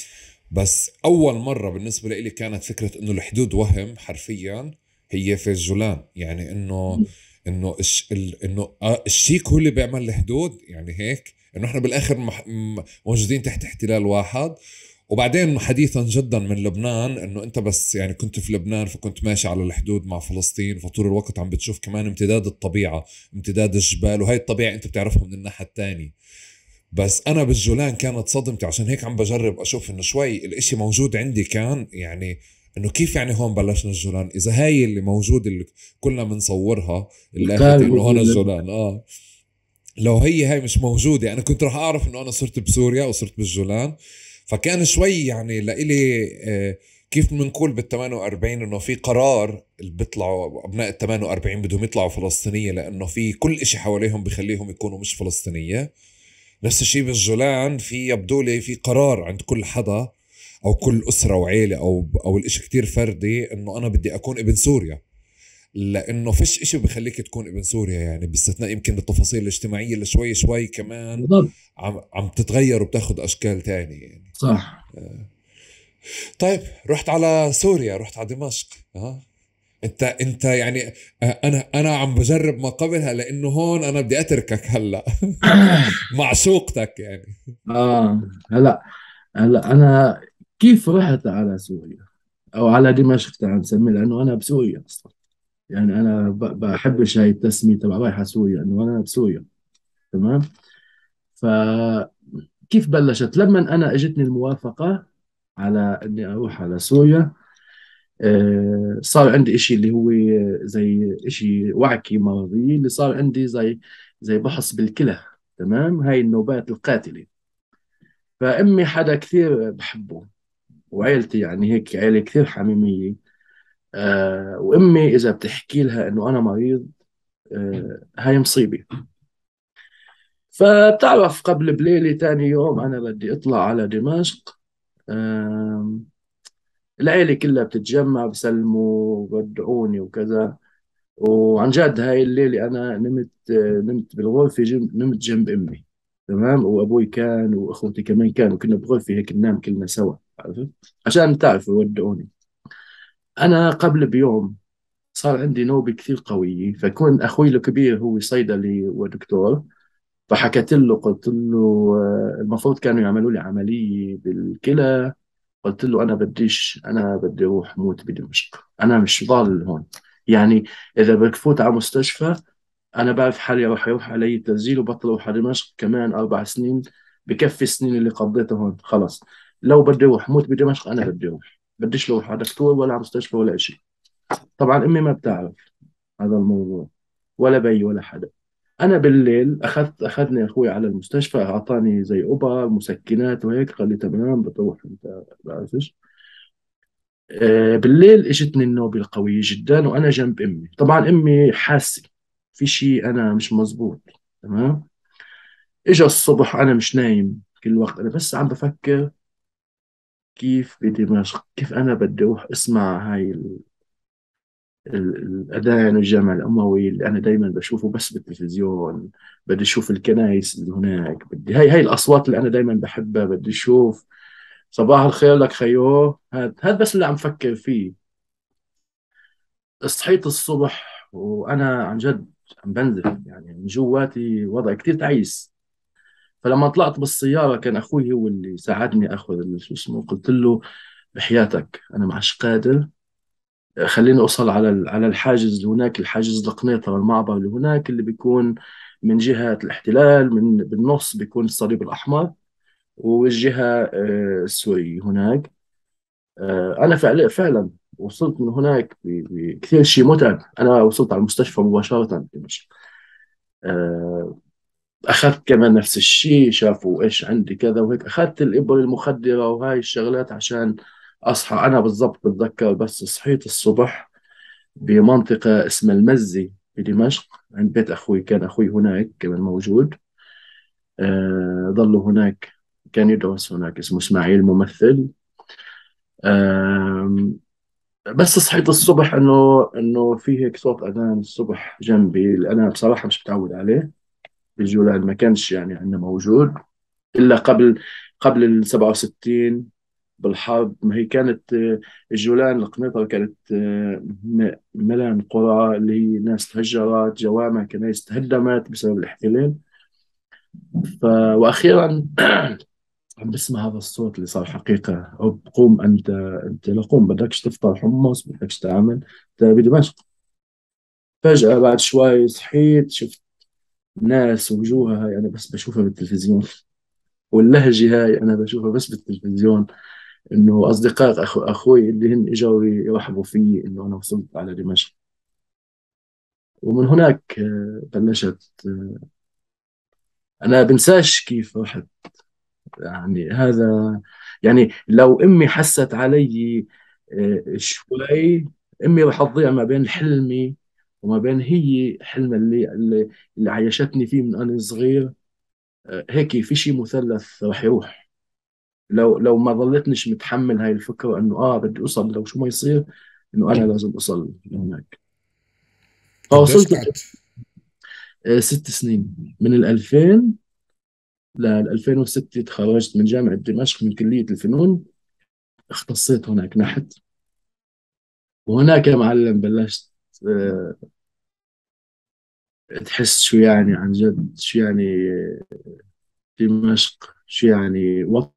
بس اول مرة بالنسبة لي كانت فكرة انه الحدود وهم حرفيا هي في الجولان. يعني انه انه الش ال- انه آه الشيك هو اللي بيعمل الحدود، يعني هيك انه احنا بالاخر مح م- موجودين تحت احتلال واحد. وبعدين حديثا جدا من لبنان، انه انت بس يعني كنت في لبنان فكنت ماشي على الحدود مع فلسطين، فطول الوقت عم بتشوف كمان امتداد الطبيعة، امتداد الجبال، وهي الطبيعة انت بتعرفها من الناحية التانية. بس انا بالجولان كانت صدمتي، عشان هيك عم بجرب اشوف انه شوي الاشي موجود عندي كان يعني انه كيف يعني هون بلشنا الجولان اذا هاي اللي موجود اللي كلنا بنصورها اللافت القارب انه هون وال- الجولان. اه لو هي هاي مش موجودة، انا كنت راح اعرف انه انا صرت بسوريا وصرت بالجولان. فكان شوي يعني لإلي آه كيف بنقول بال ثمانية وأربعين انه في قرار اللي بيطلعوا ابناء ال ثمانية وأربعين بدهم يطلعوا فلسطينية، لانه في كل اشي حواليهم بخليهم يكونوا مش فلسطينية. نفس الشيء بالجولان، في يبدو لي في قرار عند كل حدا او كل اسره وعيله او او الاشي كتير فردي، انه انا بدي اكون ابن سوريا. لانه فيش اشي بخليك تكون ابن سوريا يعني، باستثناء يمكن التفاصيل الاجتماعيه اللي شوي شوي كمان بالضبط. عم عم تتغير وبتاخد اشكال تانية يعني. صح. طيب، رحت على سوريا، رحت على دمشق. ها، انت انت يعني، آه، انا انا عم بجرب ما قبلها، لانه هون انا بدي اتركك هلا معشوقتك يعني. اه. هلا هلا انا كيف رحت على سوريا او على دمشق تعال نسمي، لانه انا بسوريا اصلا. يعني انا ب- بحبش هاي التسميه تبع رايحه سوريا، انه انا بسوريا. تمام. فكيف بلشت؟ لما انا اجتني الموافقه على اني اروح على سوريا، آه، صار عندي اشي اللي هو زي اشي وعكي مرضي، اللي صار عندي زي زي بحص بالكلى. تمام. هاي النوبات القاتله. فامي حدا كثير بحبه، وعيلتي يعني هيك عيله كثير حميميه. آه وامي اذا بتحكي لها انه انا مريض، آه هاي مصيبه. فبتعرف قبل بليلة تاني يوم أنا بدي أطلع على دمشق. آم، العيلة كلها بتتجمع بسلموا وبدعوني وكذا. وعن جد هاي الليلة أنا نمت، آه، نمت بالغرفة، جنب نمت جنب أمي. تمام. وأبوي كان وأخوتي كمان كانوا، كنا بغرفة هيك ننام كلنا سوا. عرفت؟ عشان تعرفوا يودعوني. أنا قبل بيوم صار عندي نوبة كثير قوية، فكون أخوي الكبير هو صيدلي ودكتور. فحكيت له، قلت له آه، المفروض كانوا يعملوا لي عملية بالكلى. قلت له أنا بديش، أنا بدي أروح موت بدمشق، أنا مش ضال هون. يعني إذا بفوت على مستشفى، أنا بعرف حالي راح يروح علي تسجيل وبطل أروح على دمشق كمان أربع سنين. بكفي السنين اللي قضيتها هون خلص. لو بدي أروح موت بدمشق أنا بدي أروح، بديش أروح على دكتور ولا على مستشفى ولا شيء. طبعا أمي ما بتعرف هذا الموضوع، ولا بي ولا حدا. انا بالليل اخذت اخذني اخوي على المستشفى، اعطاني زي ابر مسكنات وهيك، قال لي تمام بتروح انت. بعرفش. آه بالليل اجتني النوبة القوية جدا وانا جنب امي. طبعا امي حاسة في شيء انا مش مزبوط. تمام. اجى الصبح انا مش نايم كل وقت، انا بس عم بفكر كيف بدمشق، كيف انا بدي اروح اسمع هاي ال- الأذان الجامع الأموي اللي أنا دايما بشوفه بس بالتلفزيون. بدي أشوف الكنائس اللي هناك، بدي هاي هاي الأصوات اللي أنا دايما بحبها، بدي أشوف. صباح الخير لك خيو، هذا هذا بس اللي عم فكر فيه. صحيت الصبح وأنا عن جد عم بنزف، يعني من جواتي وضع كتير تعيس. فلما طلعت بالسيارة كان أخوي هو اللي ساعدني أخذ ال- شو اسمه. قلت له بحياتك أنا معش قادر، خليني أوصل على ال- على الحاجز اللي هناك، الحاجز القنيطرة، المعبر اللي هناك اللي بيكون من جهة الاحتلال، من بالنص بيكون الصليب الأحمر، والجهة آه، السورية هناك. آه، أنا فعلا فعلا وصلت من هناك ب- بكثير شيء متعب. أنا وصلت على المستشفى مباشرة في دمشق. آه، أخذت كمان نفس الشيء، شافوا إيش عندي كذا وهيك، أخذت الإبر المخدرة وهاي الشغلات عشان أصحى. أنا بالضبط بتذكر بس صحيت الصبح بمنطقة اسمها المزي في دمشق، عند بيت أخوي. كان أخوي هناك كمان موجود. آه ظلوا هناك، كان يدرس هناك، اسمه إسماعيل ممثل. آه بس صحيت الصبح إنه إنه في هيك صوت أذان الصبح جنبي، اللي أنا بصراحة مش متعود عليه. بالجولان ما كانش يعني عندنا موجود إلا قبل قبل ال سبعة وستين بالحرب. ما هي كانت آه، الجولان القنيطرة كانت آه، م- ملان قرى اللي هي ناس تهجرت، جوامع كنايس تهدمت بسبب الاحتلال. ف... وأخيرا عم بسمع هذا الصوت اللي صار حقيقة. أو قوم أنت، أنت لقوم بدكش تفطر حمص، بدكش تعمل، أنت بدمشق. فجأة بعد شوي صحيت، شفت ناس وجوهها هاي أنا بس بشوفها بالتلفزيون، واللهجة هاي أنا بشوفها بس بالتلفزيون. انه اصدقاء أخو اخوي اللي هن اجوا يرحبوا فيي انه انا وصلت على دمشق. ومن هناك آه، بلشت. آه، انا بنساش كيف رحت. يعني هذا، يعني لو امي حست علي آه، شوي، امي رح تضيع ما بين حلمي وما بين هي حلم اللي اللي, اللي عيشتني فيه من انا صغير. آه، هيك في شيء مثلث رح يروح. لو لو ما ظلتنيش متحمل هاي الفكرة انه اه بدي اوصل لو شو ما يصير، انه انا لازم اوصل لهناك. قديش فوصلت. قعدت؟ آه، ست سنين، من ال ألفين ل ألفين وستة تخرجت من جامعة دمشق من كلية الفنون. اختصيت هناك نحت. وهناك يا معلم بلشت آه، تحس شو يعني عن جد، شو يعني دمشق، شو يعني وقت.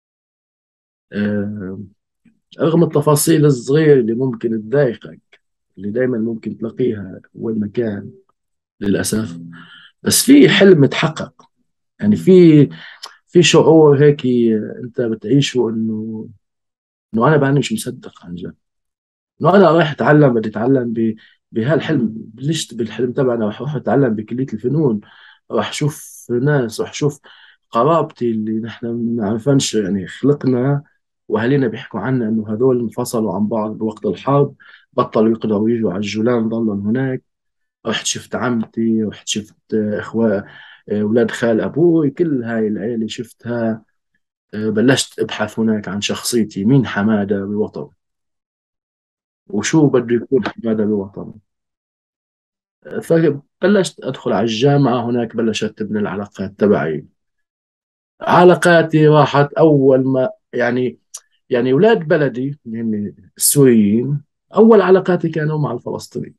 آه، رغم التفاصيل الصغيرة اللي ممكن تضايقك، اللي دائما ممكن تلاقيها وين ما كان، للأسف. بس في حلم تحقق. يعني في في شعور هيك انت بتعيشه، انه انه انا بعدني مش مصدق عن جد انه انا رايح اتعلم، بدي اتعلم ب... بهالحلم. بلشت بالحلم تبعنا، راح اروح اتعلم بكلية الفنون، راح اشوف ناس، راح اشوف قرابتي اللي نحن ما بنعرفنش، يعني خلقنا واهالينا بيحكوا عنا انه هذول انفصلوا عن بعض بوقت الحرب، بطلوا يقدروا يجوا على الجولان، ضلوا هناك. رحت شفت عمتي، رحت شفت اخوة اولاد خال ابوي، كل هاي العيلة شفتها. آه، بلشت ابحث هناك عن شخصيتي، مين حمادة بوطن، وشو بده يكون حمادة بوطن. فبلشت ادخل على الجامعة، هناك بلشت تبني العلاقات تبعي. علاقاتي راحت اول ما يعني يعني اولاد بلدي اللي هم السوريين، اول علاقاتي كانوا مع الفلسطينيين.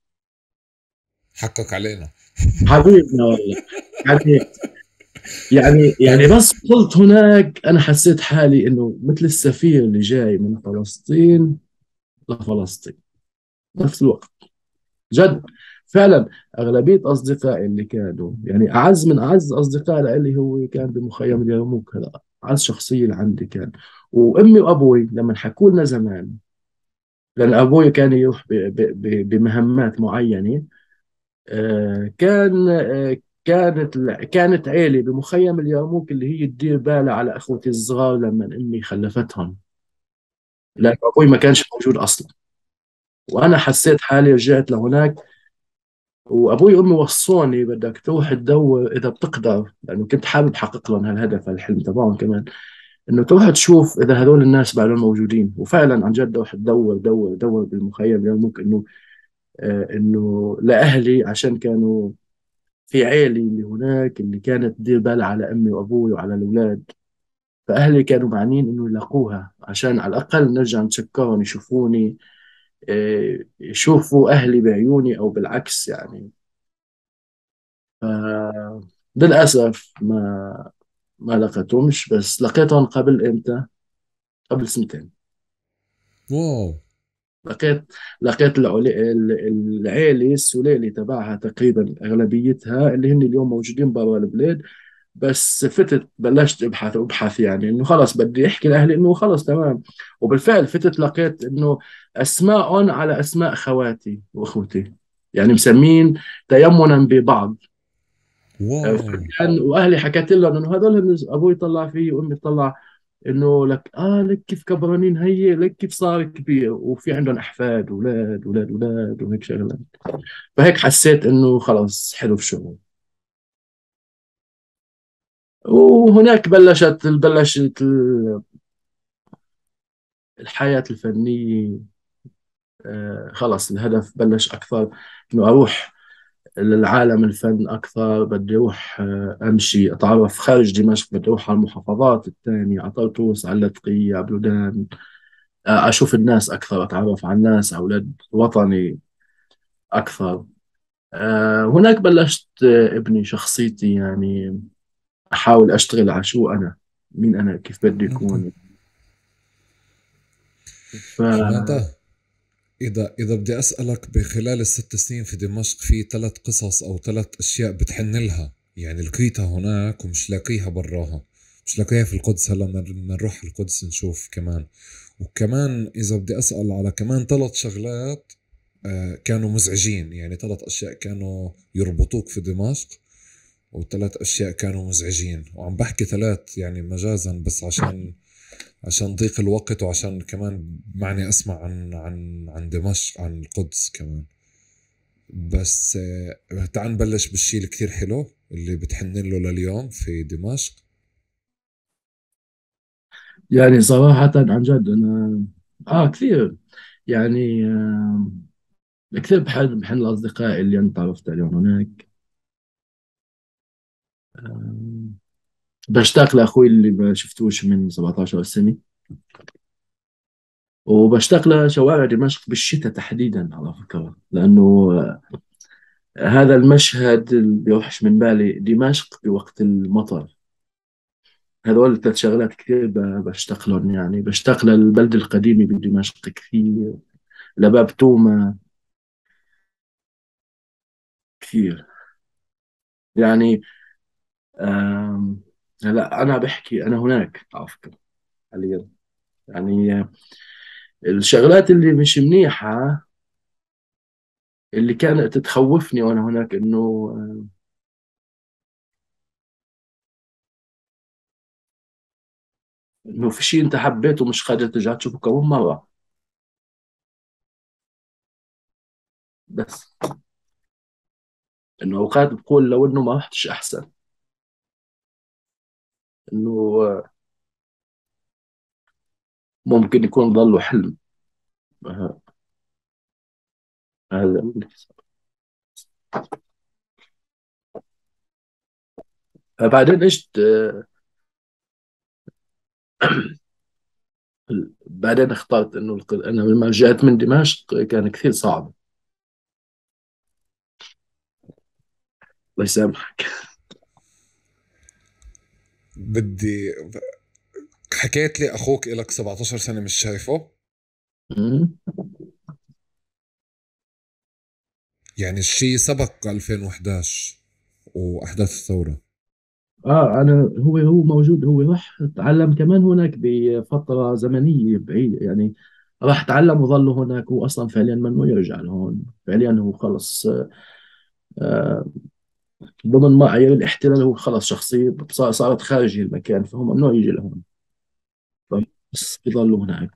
حقك علينا. حبيبنا والله. يعني يعني يعني أنا بس وصلت هناك انا حسيت حالي انه مثل السفير اللي جاي من فلسطين لفلسطين نفس الوقت. جد، فعلا. أغلبية أصدقائي اللي كانوا يعني أعز من أعز أصدقائي لإلي هو كان بمخيم اليرموك. هذا أعز شخصية اللي عندي كان. وأمي وأبوي لما حكوا لنا زمان، لأن أبوي كان يروح ب- ب- ب- بمهمات معينة. آه، كان آه، كانت كانت عيلة بمخيم اليرموك اللي هي تدير بالها على أخوتي الصغار لما أمي خلفتهم، لأن أبوي ما كانش موجود أصلا. وأنا حسيت حالي رجعت لهناك. وابوي وامي وصوني بدك تروح تدور اذا بتقدر، لانه كنت حابب احقق لهم هالهدف، هالحلم تبعهم كمان، انه تروح تشوف اذا هذول الناس بعدهم موجودين. وفعلا عن جد رحت دور دور دور بالمخيم يومك انه آه انه لاهلي، عشان كانوا في عيلي اللي هناك اللي كانت تدير بالها على امي وابوي وعلى الاولاد. فاهلي كانوا معنيين انه يلاقوها، عشان على الاقل نرجع نتشكرهم، يشوفوني، آه يشوفوا اهلي بعيوني او بالعكس يعني. ف للأسف ما ما لقيتهمش، بس لقيتهم قبل إمتى؟ قبل سنتين. واو. لقيت لقيت العلي... العيلة السلالي تبعها تقريبا أغلبيتها اللي هن اليوم موجودين برا البلاد. بس فتت بلشت ابحث ابحث يعني انه خلص بدي احكي لاهلي انه خلص تمام. وبالفعل فتت لقيت انه اسماء على اسماء خواتي واخوتي، يعني مسمين تيمنا ببعض. واو. فكان واهلي حكيت لهم انه هذول هن- ابوي طلع فيه وامي طلع انه لك اه لك كيف كبرانين، هي لك كيف صار كبير وفي عندهم احفاد، اولاد اولاد اولاد وهيك شغله. فهيك حسيت انه خلص حلو الشغل. وهناك بلشت بلشت الحياه الفنيه. آه خلص الهدف بلش اكثر، انه اروح للعالم الفن أكثر. بدي أروح آه، أمشي أتعرف خارج دمشق، بدي أروح على المحافظات الثانية، على طرطوس، على اللاذقية، على بلودان. آه، أشوف الناس أكثر، أتعرف على الناس، أولاد وطني أكثر. آه، هناك بلشت آه، ابني شخصيتي يعني. أحاول أشتغل على شو أنا، مين أنا، كيف بدي اوكي. أكون. ف حمادة، إذا إذا بدي أسألك، بخلال الست سنين في دمشق في ثلاث قصص أو ثلاث أشياء بتحن لها، يعني لقيتها هناك ومش لاقيها براها، مش لاقيها في القدس. هلا بدنا بدنا نروح القدس نشوف كمان. وكمان إذا بدي أسأل على كمان ثلاث شغلات آه، كانوا مزعجين، يعني ثلاث أشياء كانوا يربطوك في دمشق، وثلاث أشياء كانوا مزعجين. وعم بحكي ثلاث يعني مجازا، بس عشان عشان ضيق الوقت، وعشان كمان معني أسمع عن عن عن دمشق، عن القدس كمان. بس آه، تعال نبلش بالشيء اللي كتير حلو اللي بتحن له لليوم في دمشق. يعني صراحة عن جد أنا آه كثير، يعني آه كثير بحب بحن الأصدقاء اللي أنا تعرفت عليهم هناك. آه بشتاق لأخوي اللي ما شفتوش من سبعتاشر سنة، وبشتاق لشوارع دمشق بالشتاء تحديدا على فكرة، لأنه آه، هذا المشهد اللي بيوحش من بالي دمشق بوقت المطر. هذول الثلاث شغلات كثير ب- بشتاق لهم، يعني بشتاق للبلدة القديمة بدمشق كثير، لباب توما كثير. يعني آم، هلا أنا بحكي أنا هناك على فكرة حاليا، يعني آه، الشغلات اللي مش منيحة اللي كانت تخوفني وأنا هناك، إنه آه، إنه في شيء أنت حبيته مش قادر ترجع تشوفه كمان مرة. بس إنه أوقات بقول لو إنه ما رحتش أحسن، إنه آه، ممكن يكون ضله حلم. آه، هذا اللي بعدين اجت آه، بعدين اخترت انه الق- انا لما رجعت من دمشق كان كثير صعب. الله يسامحك. بدي حكيت لي اخوك إلك سبعتاشر سنة مش شايفه. مم. يعني الشيء سبق ألفين وإحداش واحداث الثورة. اه انا هو هو موجود، هو راح تعلم كمان هناك بفتره زمنيه بعيده يعني. راح تعلم وظل هناك، هو اصلا فعليا منه يرجع لهون، فعليا هو خلص آه ضمن معايير الاحتلال، هو خلص شخصيه صار- صارت خارج المكان، فهو ممنوع يجي لهون، بس بيضلوا هناك.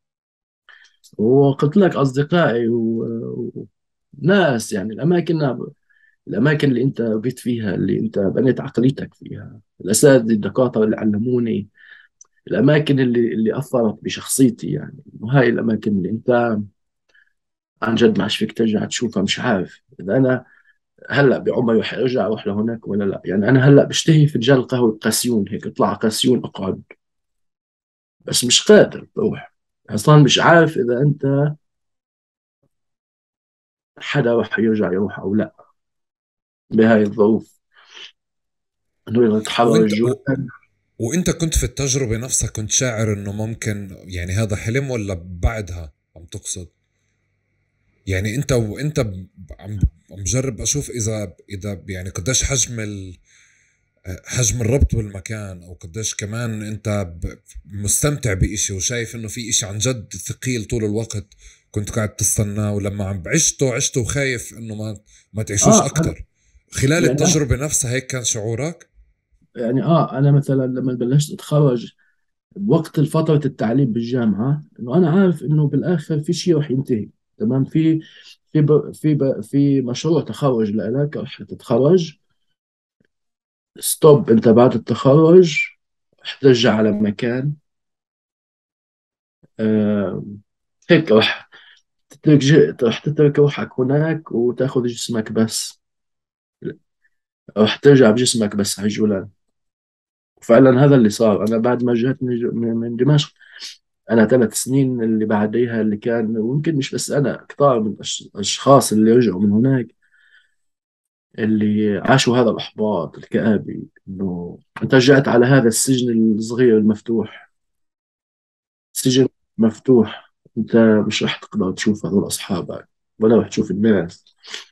وقلت لك اصدقائي و- وناس، يعني الاماكن الأماكن اللي أنت بيت فيها، اللي أنت بنيت عقليتك فيها، الأساتذة الدكاترة اللي علموني، الأماكن اللي اللي أثرت بشخصيتي، يعني وهاي الأماكن اللي أنت عن جد ما عادش فيك ترجع تشوفها. مش عارف إذا أنا هلا بعمري رح أرجع أروح لهناك ولا لا. يعني أنا هلا بشتهي فنجان قهوة قاسيون، هيك اطلع قاسيون أقعد، بس مش قادر أروح. أصلا مش عارف إذا أنت حدا رح يرجع يروح أو لا بهاي الظروف، إنه يتحرر وانت و... الجولان. وانت كنت في التجربة نفسها كنت شاعر انه ممكن يعني هذا حلم ولا بعدها عم تقصد؟ يعني انت وانت ب- عم عم بجرب اشوف اذا اذا يعني قديش حجم ال... حجم الربط بالمكان، او قديش كمان انت ب... مستمتع بإشي وشايف انه في إشي عن جد ثقيل طول الوقت كنت قاعد تستناه، ولما عم بعشته عشته وخايف انه ما ما تعيشوش اه أنا اكتر. خلال يعني أنا التجربة نفسها هيك كان شعورك؟ يعني اه انا مثلا لما بلشت اتخرج بوقت فترة التعليم بالجامعة، انه انا عارف انه بالاخر في شيء رح ينتهي. تمام. في في ب في ب في مشروع تخرج لك، رح تتخرج ستوب. انت بعد التخرج رح ترجع على مكان، آه هيك رح تترك ج- رح تترك روحك هناك وتاخذ جسمك بس، رح ترجع بجسمك بس على الجولان. وفعلا هذا اللي صار. انا بعد ما رجعت من من من دمشق، انا ثلاث سنين اللي بعديها اللي كان، ويمكن مش بس انا، كثار من الأش- الاشخاص اللي رجعوا من هناك اللي عاشوا هذا الاحباط الكآبي، انه انت رجعت على هذا السجن الصغير المفتوح، سجن مفتوح. انت مش رح تقدر تشوف هذول اصحابك ولا رح تشوف الناس.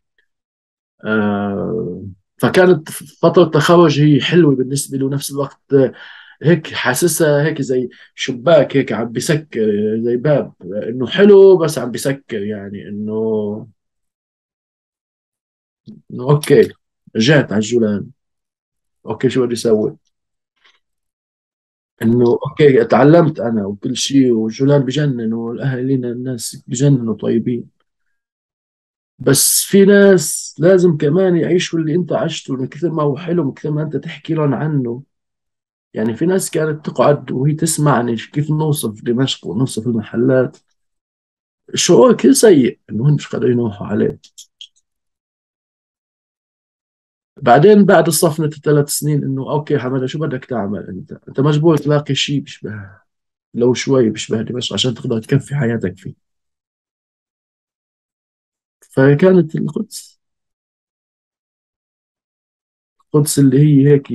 آه فكانت فترة التخرج هي حلوة بالنسبة له، نفس الوقت هيك حاسسها هيك زي شباك هيك عم بيسكر، زي باب انه حلو بس عم بيسكر، يعني انه انه اوكي رجعت على الجولان، اوكي شو بدي اسوي؟ انه اوكي تعلمت انا وكل شيء، والجولان بجنن، والاهالينا الناس بجننوا طيبين. بس في ناس لازم كمان يعيشوا اللي انت عشته، من كثر ما هو حلو، من كثر ما انت تحكي لهم عنه. يعني في ناس كانت تقعد وهي تسمعني كيف نوصف دمشق ونوصف المحلات، الشعور كثير سيء انه هن مش قادرين يروحوا عليه. بعدين بعد الصفنة الثلاث سنين انه اوكي حماده شو بدك تعمل، انت انت مجبور تلاقي شيء بيشبه، لو شوي بيشبه دمشق عشان تقدر تكفي حياتك فيه. فكانت القدس، القدس اللي هي هيك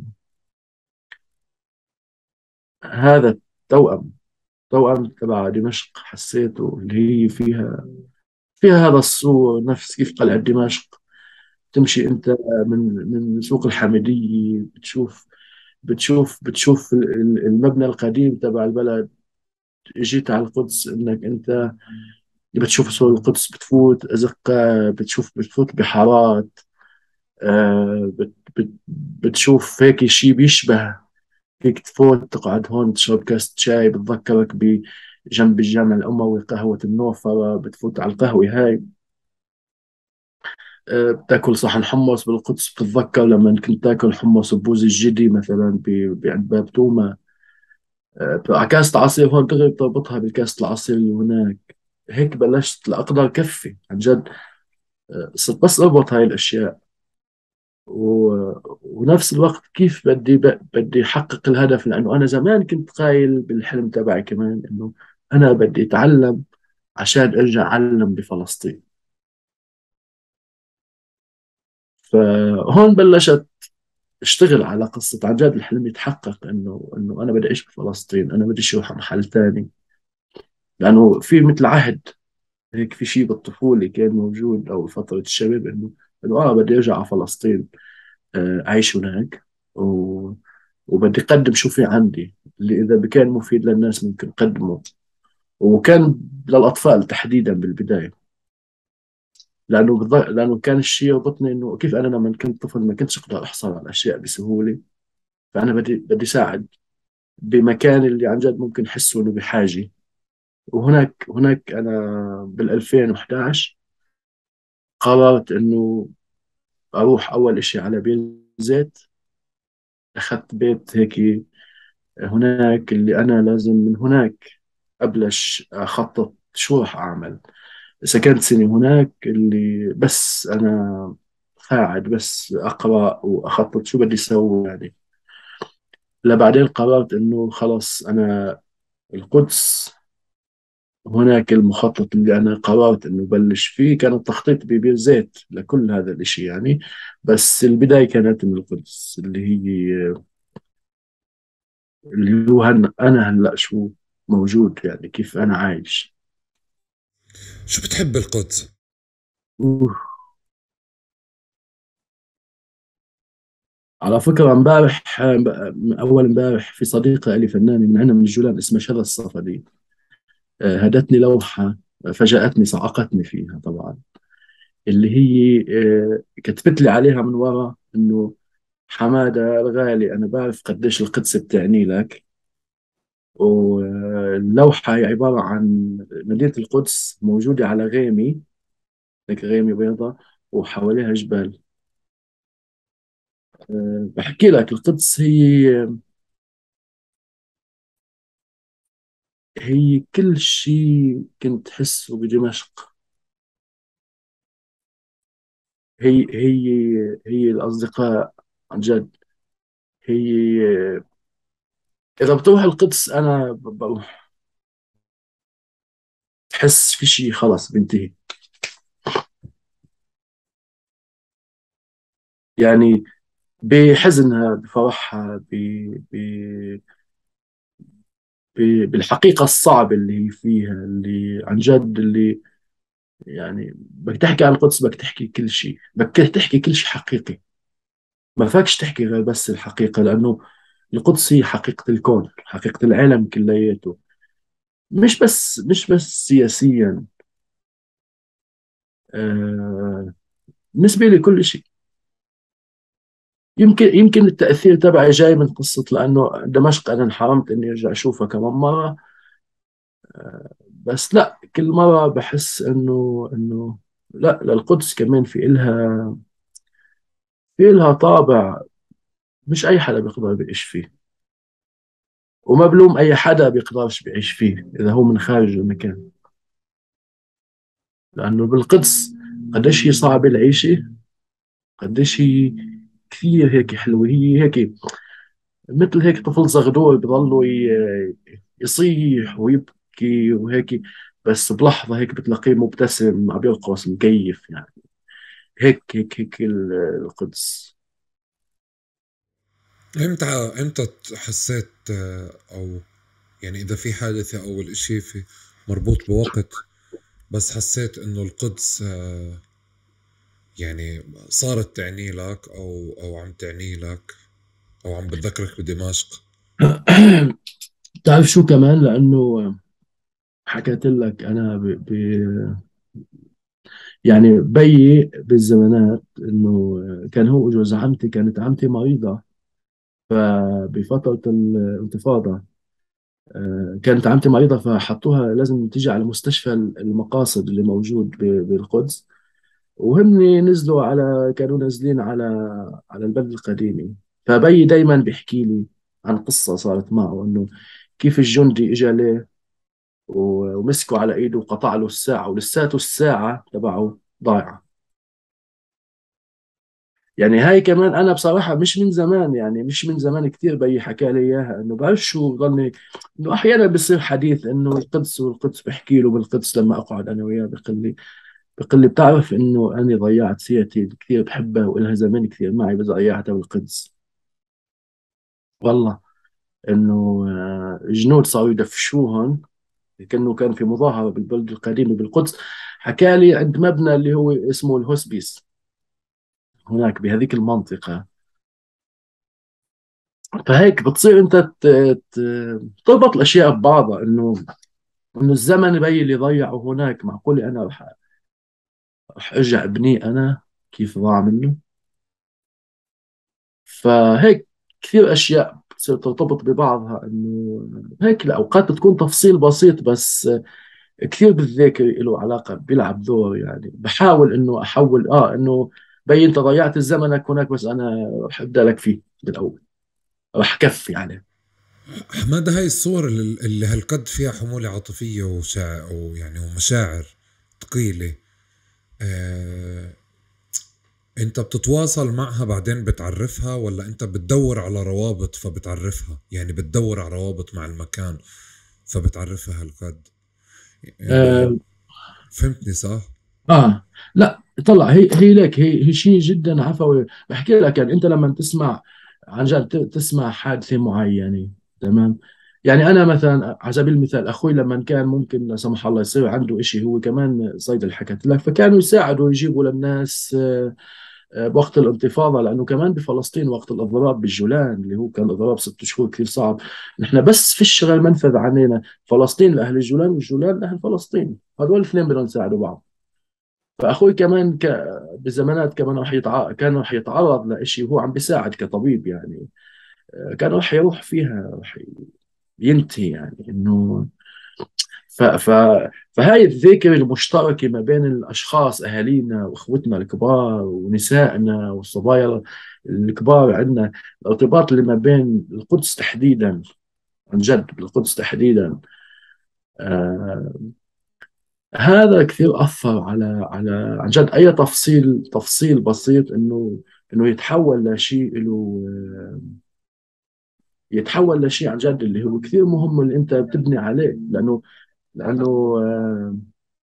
هذا التوأم، توأم تبع دمشق، حسيته اللي هي فيها، فيها هذا السور نفس كيف قلعة دمشق. تمشي انت من من سوق الحميدية، بتشوف بتشوف بتشوف ال- ال- المبنى القديم تبع البلد. جيت على القدس انك انت بتشوف سوق القدس، بتفوت أزقة، بتشوف بتفوت بحارات. آه، بت بت بتشوف هيك شيء بيشبه، فيك تفوت تقعد هون تشرب كاسة شاي بتذكرك بجنب الجامع الأموي قهوة النوفرة، بتفوت على القهوة هاي. آه، بتاكل صحن حمص بالقدس، بتتذكر لما كنت تاكل حمص ببوز الجدي مثلا ب- بعند باب توما. آه، على كاسة عصير هون دغري بتربطها بكاسة العصير اللي هناك. هيك بلشت لأقدر كفي عن جد. آه، صرت بس أربط هاي الأشياء، و... ونفس الوقت كيف بدي ب... بدي أحقق الهدف، لأنه أنا زمان كنت قايل بالحلم تبعي كمان إنه أنا بدي أتعلم عشان أرجع أعلم بفلسطين. فهون بلشت اشتغل على قصة عن جد الحلم يتحقق، انه انه انا بدي اعيش بفلسطين، انا بدي اروح على محل ثاني. لانه في مثل عهد هيك، في شيء بالطفولة كان موجود او فترة الشباب، انه انه اه بدي ارجع على فلسطين، آه، اعيش هناك، و... وبدي اقدم شو في عندي اللي اذا كان مفيد للناس ممكن اقدمه. وكان للاطفال تحديدا بالبداية، لانه بالض... لانه كان الشيء يربطني انه كيف انا لما كنت طفل ما كنتش اقدر احصل على الاشياء بسهولة، فانا بدي بدي ساعد بمكان اللي عن جد ممكن يحسوا انه بحاجه. وهناك هناك انا بال ألفين وأحد عشر قررت انه اروح اول اشي على بير زيت. اخذت بيت هيك هناك، اللي انا لازم من هناك ابلش اخطط شو راح اعمل. سكنت سنة هناك اللي بس انا قاعد بس اقرا واخطط شو بدي اسوي يعني. لا بعدين قررت انه خلص انا القدس هناك المخطط اللي أنا قررت أنه بلش فيه، كان التخطيط ببير زيت لكل هذا الإشي يعني. بس البداية كانت من القدس اللي هي اللي هو هن أنا هلأ شو موجود، يعني كيف أنا عايش. شو بتحب بالقدس؟ أوه. على فكرة امبارح، أول امبارح في صديقة لي فنانة من عنا من الجولان اسمها شذى الصفدي، آه، هدتني لوحة، فاجأتني صعقتني فيها طبعا. اللي هي آه، كتبت لي عليها من ورا إنه حمادة الغالي، أنا بعرف قديش القدس بتعني لك. واللوحة هي عبارة عن مدينة القدس موجودة على غيمي، هيك غيمي بيضاء وحواليها جبال. أه، بحكي لك القدس هي هي كل شيء كنت حسه بدمشق. هي هي هي الأصدقاء عن جد. هي إذا بتروح القدس أنا ب- بروح، تحس في شيء خلاص بينتهي يعني، بحزنها بفرحها ب... ب... ب... بالحقيقة الصعبة اللي هي فيها، اللي عن جد اللي يعني بدك تحكي عن القدس بدك تحكي كل شيء، بدك تحكي كل شيء حقيقي. ما فاكش تحكي غير بس الحقيقة، لأنه القدس هي حقيقة الكون، حقيقة العالم كلياته. مش بس مش بس سياسيا، آه، بالنسبة لي كل شيء. يمكن يمكن التأثير تبعي جاي من قصة، لأنه دمشق أنا انحرمت إني أرجع أشوفها كمان مرة. بس لا، كل مرة بحس إنه إنه لا للقدس كمان في إلها في إلها طابع مش أي حدا بيقدر بيعيش فيه، وما بلوم أي حدا بيقدرش بيعيش فيه إذا هو من خارج المكان. لأنه بالقدس قديش هي صعبة العيشة، قديش هي كثير هيك حلوة، هي هيك مثل هيك طفل صغدور بضله ي- يصيح ويبكي وهيك، بس بلحظة هيك بتلاقيه مبتسم عم بيرقص مكيف يعني. هيك هيك هيك ال- القدس. امتى امتى حسيت آه، او يعني اذا في حادثة او الاشي في مربوط بوقت، بس حسيت انه القدس آه، يعني صارت تعني لك او او عم تعني لك او عم بتذكرك بدمشق؟ تعرف شو كمان، لأنه حكيت لك أنا ب... ب... يعني بيي بالزمانات إنه كان هو جوز عمتي، كانت عمتي مريضة فبفترة الانتفاضة. آه، كانت عمتي مريضة فحطوها لازم تيجي على مستشفى المقاصد اللي موجود ب- بالقدس. وهم نزلوا على كانوا نازلين على على البلد القديمة. فبي دايما بيحكي لي عن قصة صارت معه، انه كيف الجندي اجى له و- ومسكه على ايده وقطع له الساعة، ولساته الساعة تبعه ضايعة. يعني هاي كمان انا بصراحة مش من زمان، يعني مش من زمان كثير بي حكى لي اياها، انه بعرف شو ضلني انه احيانا بصير حديث انه القدس، والقدس بحكي له بالقدس لما اقعد انا وياه بقول لي بقول لي بتعرف انه انا ضيعت سيرتي كثير بحبها والها زمان كثير معي بس ضيعتها بالقدس. والله انه آه، جنود صاروا يدفشوهم، كانه كان في مظاهرة بالبلد القديم بالقدس. حكى لي عند مبنى اللي هو اسمه الهوسبيس هناك بهذيك المنطقة. فهيك بتصير انت ت- ت- تربط الاشياء ببعضها، انه انه الزمن بي اللي ضيعه هناك معقول انا رح رح ارجع ابنيه انا كيف ضاع منه. فهيك كثير اشياء بتصير ترتبط ببعضها، انه هيك لا اوقات بتكون تفصيل بسيط بس كثير بالذاكرة له علاقة، بيلعب دور. يعني بحاول انه احول اه انه بي انت ضيعت زمنك هناك بس انا رح ابدا لك فيه بالاول، رح كفي عليه. حمادة، هاي الصور اللي, اللي هالقد فيها حمولة عاطفية وشاع او يعني ومشاعر ثقيلة، آه، انت بتتواصل معها بعدين بتعرفها، ولا انت بتدور على روابط فبتعرفها؟ يعني بتدور على روابط مع المكان فبتعرفها هالقد؟ يعني آه, فهمتني صح؟ اه لا طلع هي هي لك هي هي شيء جدا عفوي. بحكي لك يعني انت لما تسمع عن جد ت- تسمع حادثة معينة، تمام. يعني انا مثلا على سبيل المثال اخوي لما كان ممكن لا سمح الله يصير عنده إشي، هو كمان صيدلي حكيت لك، فكانوا يساعدوا يجيبوا للناس آه، آه، بوقت الانتفاضة، لأنه كمان بفلسطين وقت الإضراب بالجولان اللي هو كان إضراب ست شهور كثير صعب. نحن بس فيش غير منفذ علينا فلسطين لأهل الجولان، والجولان لأهل فلسطين، هذول الاثنين بدهم يساعدوا بعض. فأخوي كمان ك... بزمانات كمان راح يتع... كان راح يتعرض لإشي وهو عم بيساعد كطبيب يعني. آه، كان راح يروح فيها، راح ينتهي يعني إنه ف... ف... فهاي الذاكرة المشتركة ما بين الأشخاص أهالينا وإخوتنا الكبار ونسائنا والصبايا الكبار عندنا، الارتباط اللي ما بين القدس تحديدا، عن جد بالقدس تحديدا. آه هذا كثير أثر على على عن جد أي تفصيل تفصيل بسيط إنه إنه يتحول لشيء له آه، يتحول لشيء عن جد اللي هو كثير مهم اللي أنت بتبني عليه. لأنه لأنه آه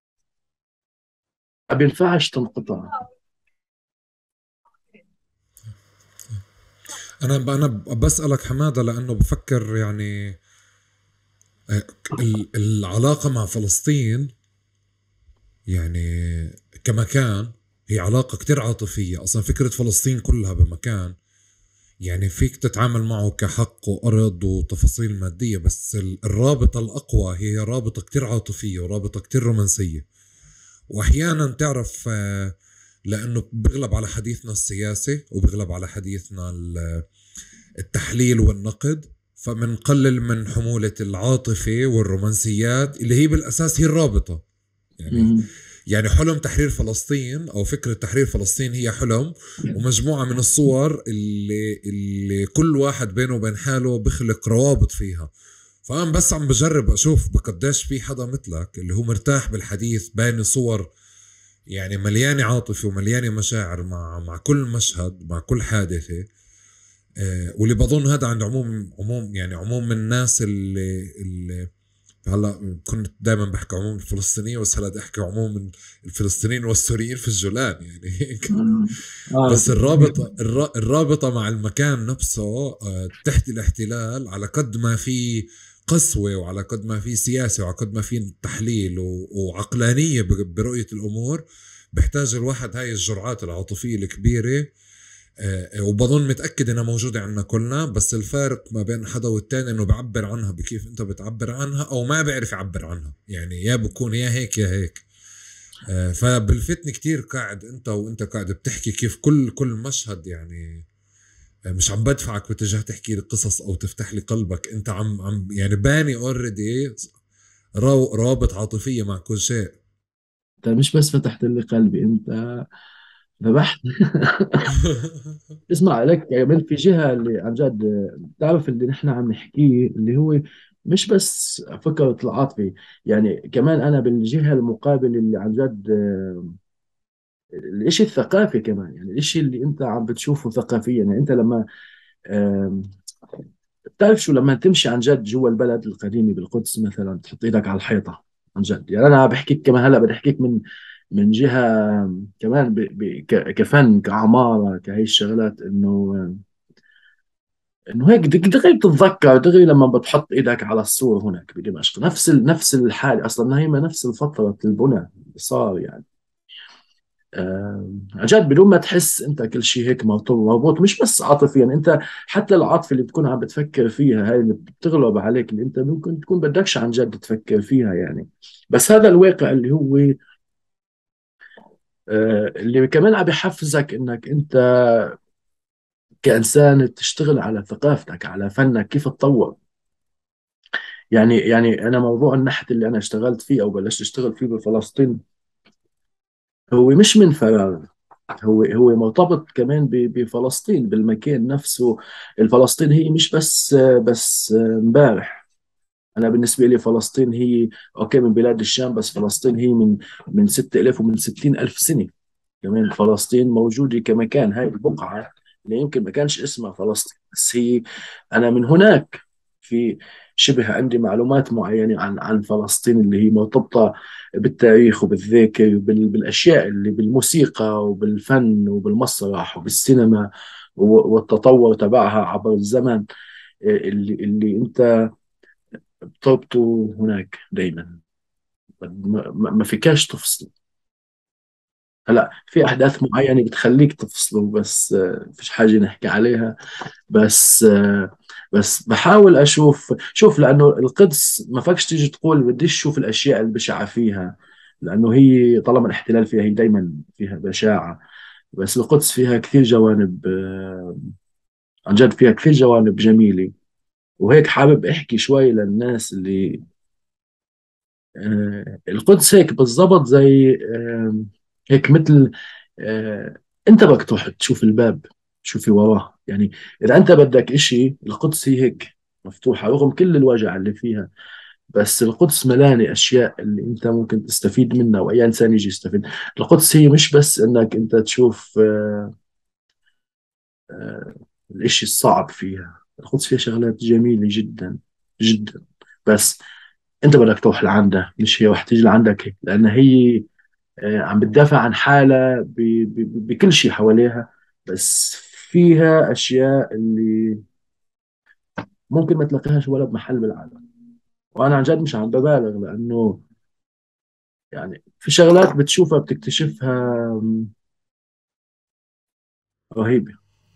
ما بينفعش تنقطع. انا انا بسألك حمادة لانه بفكر يعني آه، ال- العلاقة مع فلسطين يعني كمكان هي علاقة كتير عاطفية. اصلا فكرة فلسطين كلها بمكان يعني فيك تتعامل معه كحق وأرض وتفاصيل مادية، بس ال- الرابطة الأقوى هي رابطة كتير عاطفية ورابطة كتير رومانسية. وأحيانا تعرف آه، لأنه بغلب على حديثنا السياسي وبغلب على حديثنا ال- التحليل والنقد، فمنقلل من حمولة العاطفة والرومانسيات اللي هي بالأساس هي الرابطة. يعني مم. يعني حلم تحرير فلسطين أو فكرة تحرير فلسطين هي حلم ومجموعة من الصور اللي, اللي كل واحد بينه وبين حاله بخلق روابط فيها. فأنا بس عم بجرب أشوف بقداش في حدا مثلك اللي هو مرتاح بالحديث بين صور يعني مليانة عاطفة ومليانة مشاعر مع مع كل مشهد مع كل حادثة. آه واللي بظن هذا عند عموم عموم يعني عموم الناس اللي, اللي هلا كنت دائما بحكي عموم الفلسطينيين بس هلا بدي احكي عموم الفلسطينيين والسوريين في الجولان يعني هيك. آه. بس الرابطة الرابطة مع المكان نفسه تحت الاحتلال على قد ما في قسوة وعلى قد ما في سياسة وعلى قد ما في تحليل وعقلانية برؤية الأمور بيحتاج الواحد هاي الجرعات العاطفية الكبيرة. وبظن متأكد انها موجودة عندنا كلنا بس الفارق ما بين حدا والتاني انه بعبر عنها بكيف انت بتعبر عنها او ما بيعرف يعبر عنها يعني يا بكون يا هيك يا هيك. فبالفتني كتير قاعد انت وانت قاعد بتحكي كيف كل كل مشهد يعني مش عم بدفعك باتجاه تحكي لي قصص او تفتح لي قلبك انت عم عم يعني باني اوريدي رابط عاطفية مع كل شيء. انت مش بس فتحت لي قلبي، انت ذبحت. اسمع لك كمان في جهة اللي عن جد تعرف اللي نحن عم نحكيه اللي هو مش بس فكرة العاطفة، يعني كمان أنا بالجهة المقابلة اللي عن جد آه، الإشي الثقافي كمان، يعني الإشي اللي أنت عم بتشوفه ثقافيا. يعني أنت لما آم، بتعرف شو لما تمشي عن جد جوا البلد القديمة بالقدس مثلا تحط إيدك على الحيطة عن جد، يعني أنا بحكيك كمان هلا بدي أحكيك من من جهة كمان ب... ب... ك- كفن كعمارة كهي الشغلات، إنه انه هيك دغ- دغري بتتذكر دغري لما بتحط ايدك على السور هناك بدمشق، نفس ال... نفس الحاله اصلا، هي ما نفس الفتره البنى اللي صار يعني. آه... عن جد بدون ما تحس انت كل شيء هيك مرتبط مربوط، مش بس عاطفيا يعني، انت حتى العاطفه اللي بتكون عم بتفكر فيها هاي اللي بتغلب عليك اللي انت ممكن تكون بدكش عن جد تفكر فيها يعني. بس هذا الواقع اللي هو آه... اللي كمان عم بيحفزك انك انت كإنسان تشتغل على ثقافتك على فنك كيف تطور. يعني يعني انا موضوع النحت اللي انا اشتغلت فيه او بلشت اشتغل فيه بفلسطين هو مش من فراغ، هو هو مرتبط كمان ب- بفلسطين بالمكان نفسه. الفلسطين هي مش بس بس امبارح. انا بالنسبه لي فلسطين هي اوكي من بلاد الشام، بس فلسطين هي من من ستة آلاف ومن ستين ألف سنه. كمان فلسطين موجوده كمكان، هاي البقعه اللي يمكن ما كانش اسمها فلسطين بس هي انا من هناك. في شبه عندي معلومات معينة عن عن فلسطين اللي هي مرتبطة بالتاريخ وبالذاكر وبالأشياء اللي بالموسيقى وبالفن وبالمسرح وبالسينما و- والتطور تبعها عبر الزمن، اللي اللي أنت بتربطه هناك دايما، ما ما- ما فيكاش تفصل. هلا في أحداث معينة بتخليك تفصله بس آه، فيش حاجة نحكي عليها. بس بس بحاول اشوف شوف لانه القدس ما فيكش تيجي تقول بديش اشوف الاشياء البشعه فيها، لانه هي طالما الاحتلال فيها هي دائما فيها بشاعه. بس القدس فيها كثير جوانب آه، عن جد فيها كثير جوانب جميله. وهيك حابب احكي شوي للناس اللي آه، القدس هيك بالضبط زي آه، هيك مثل آه، انت بدك تروح تشوف الباب تشوفي وراه يعني. اذا انت بدك اشي القدس هي هيك مفتوحة رغم كل الوجع اللي فيها، بس القدس ملانة اشياء اللي انت ممكن تستفيد منها واي انسان يجي يستفيد. القدس هي مش بس انك انت تشوف آه، آه، الاشي الصعب فيها، القدس فيها شغلات جميلة جدا جدا. بس انت بدك تروح لعندها مش هي رح تيجي لعندك هيك، لان هي آه، عم بتدافع عن حالها ب- ب- بكل شيء حواليها، بس فيها أشياء اللي ممكن ما تلاقيهاش ولا بمحل بالعالم. وأنا عن جد مش عم ببالغ، لأنه يعني في شغلات بتشوفها بتكتشفها م، رهيبة.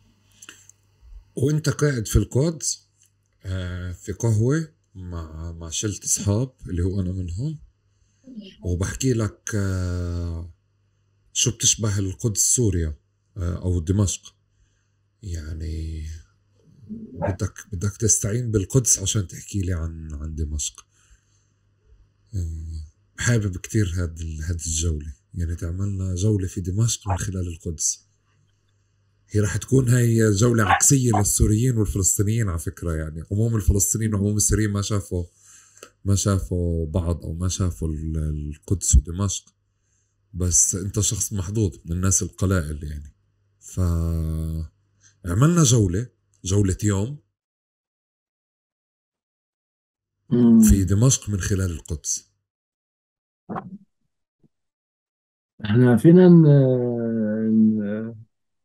وانت قاعد في القدس آه، في قهوة مع مع شلة اصحاب اللي هو انا منهم وبحكي لك آه، شو بتشبه القدس سوريا آه، او دمشق يعني بدك بدك تستعين بالقدس عشان تحكي لي عن عن دمشق. آه، حابب كتير هاد ال- هاد الجولة. يعني تعملنا جولة في دمشق من خلال القدس. هي راح تكون هاي جولة عكسية للسوريين والفلسطينيين على فكرة، يعني عموم الفلسطينيين وعموم السوريين ما شافوا ما شافوا بعض أو ما شافوا ال- القدس ودمشق، بس أنت شخص محظوظ من الناس القلائل يعني. فعملنا جولة جولة يوم في مم. دمشق من خلال القدس. احنا فينا ن... ن-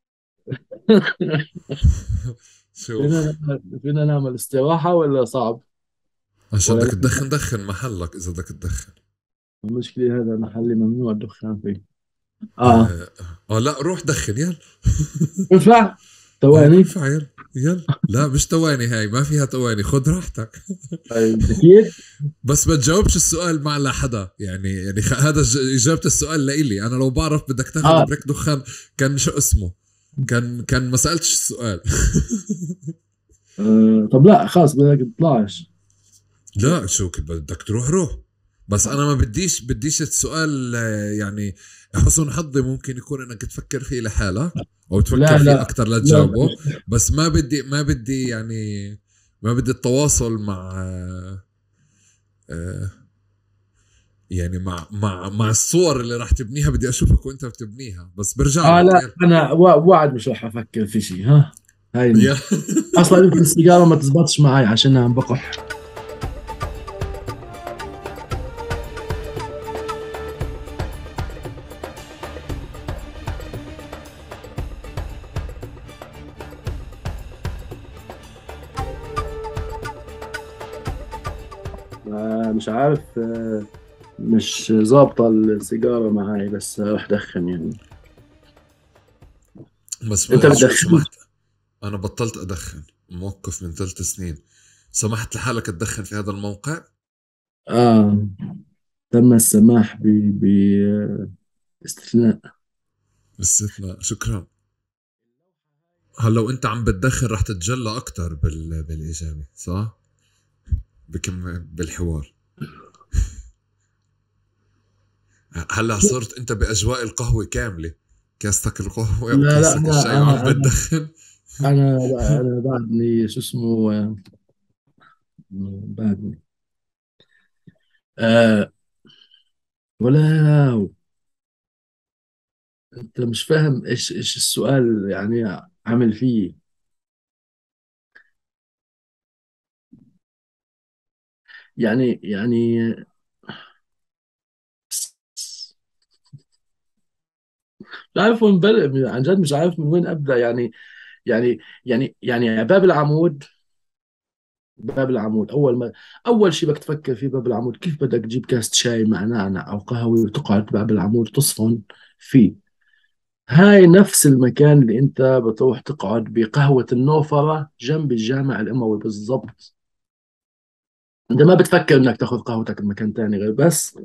شوف، فينا فينا نعمل استراحة ولا صعب؟ عشان ولا بدك لازم؟ تدخن دخن محلك إذا بدك تدخن. المشكلة هذا محلي ممنوع الدخان فيه. اه. آه, آه لا روح دخن يلا. ينفع؟ آه ثواني. بينفع يلا يلا. لا مش تواني، هاي ما فيها تواني، خد راحتك. طيب اكيد. بس ما تجاوبش السؤال مع لا حدا يعني يعني خ- هذا ج- إجابة السؤال لإلي أنا. لو بعرف بدك تاخذ اه. بريك دخان كان شو اسمه، كان كان ما سألتش السؤال. آه، طب لا خلاص بدك تطلعش. لا شو ك- بدك تروح روح. بس أنا ما بديش بديش السؤال آه، يعني حسن حظي ممكن يكون إنك تفكر فيه لحالك أو تفكر لا فيه لا أكتر لا لا لتجاوبه. مش- بس ما بدي ما بدي يعني ما بدي التواصل مع آه، آه، يعني مع مع مع الصور اللي راح تبنيها بدي اشوفك وانت بتبنيها. بس برجع اه لك لا يلا. انا وا- وعد مش راح افكر في شيء. ها هاي يلا. اصلا يمكن السيجاره ما تزبطش معي عشان عم بقح. آه، مش عارف. آه، مش ظابطه السيجاره معي بس راح ادخن يعني. بس انت شو بتدخن؟ سمحت، انا بطلت ادخن موقف من ثلاث سنين. سمحت لحالك تدخن في هذا الموقع؟ اه. تم السماح ب باستثناء. استثناء، شكرا. هلا وانت عم بتدخن رح تتجلى اكتر بال... بالاجابه صح؟ بكم بالحوار. هلا صرت انت باجواء القهوه كامله، كاستك القهوه لا لا وكاسك انا الشاي وعم انا انا بتدخن. انا انا بعدني شو اسمه. آه، بعدني. آه ولا انت مش فاهم ايش ايش السؤال يعني عامل فيه. يعني يعني مش عارف وين بل... عن جد مش عارف من وين ابدا يعني. يعني يعني يعني باب العمود. باب العمود اول ما اول شيء بدك تفكر فيه باب العمود، كيف بدك تجيب كاسة شاي مع نعناع او قهوه وتقعد باب العمود تصفن فيه. هاي نفس المكان اللي انت بتروح تقعد بقهوة النوفرة جنب الجامع الأموي بالضبط. انت ما بتفكر انك تاخذ قهوتك بمكان تاني غير بس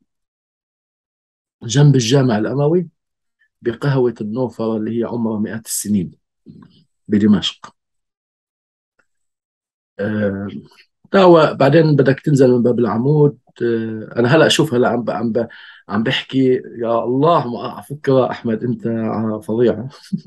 جنب الجامع الأموي بقهوة النوفرة اللي هي عمرها مئات السنين بدمشق. آه، تاوى بعدين بدك تنزل من باب العمود. آه، انا هلا شوف هلا عم ب- عم ب- عم بحكي يا الله. ما- على فكرة احمد انت فظيع.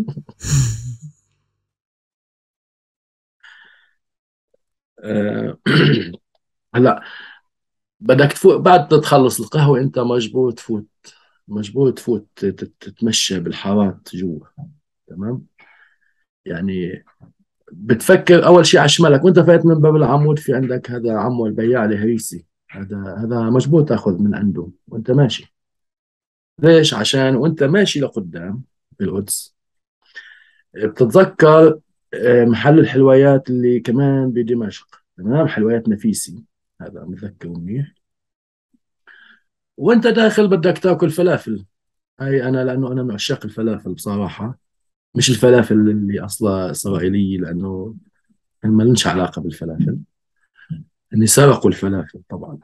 آه، هلا بدك تفوت بعد تخلص القهوة، انت مجبور تفوت. مجبور تفوت تت- تتمشى بالحارات جوا. تمام. يعني بتفكر اول شيء على شمالك وانت فايت من باب العمود، في عندك هذا عمو البياع الهريسي. هذا هذا مجبور تاخذ من عنده وانت ماشي. ليش؟ عشان وانت ماشي لقدام بالقدس بتتذكر آه، محل الحلويات اللي كمان بدمشق. تمام. حلويات نفيسي. هذا متذكر منيح. وانت داخل بدك تاكل فلافل. هاي انا لانه انا من عشاق الفلافل بصراحه. مش الفلافل اللي اصلها اسرائيليه لانه ما لنش علاقه بالفلافل. اني سرقوا الفلافل طبعا.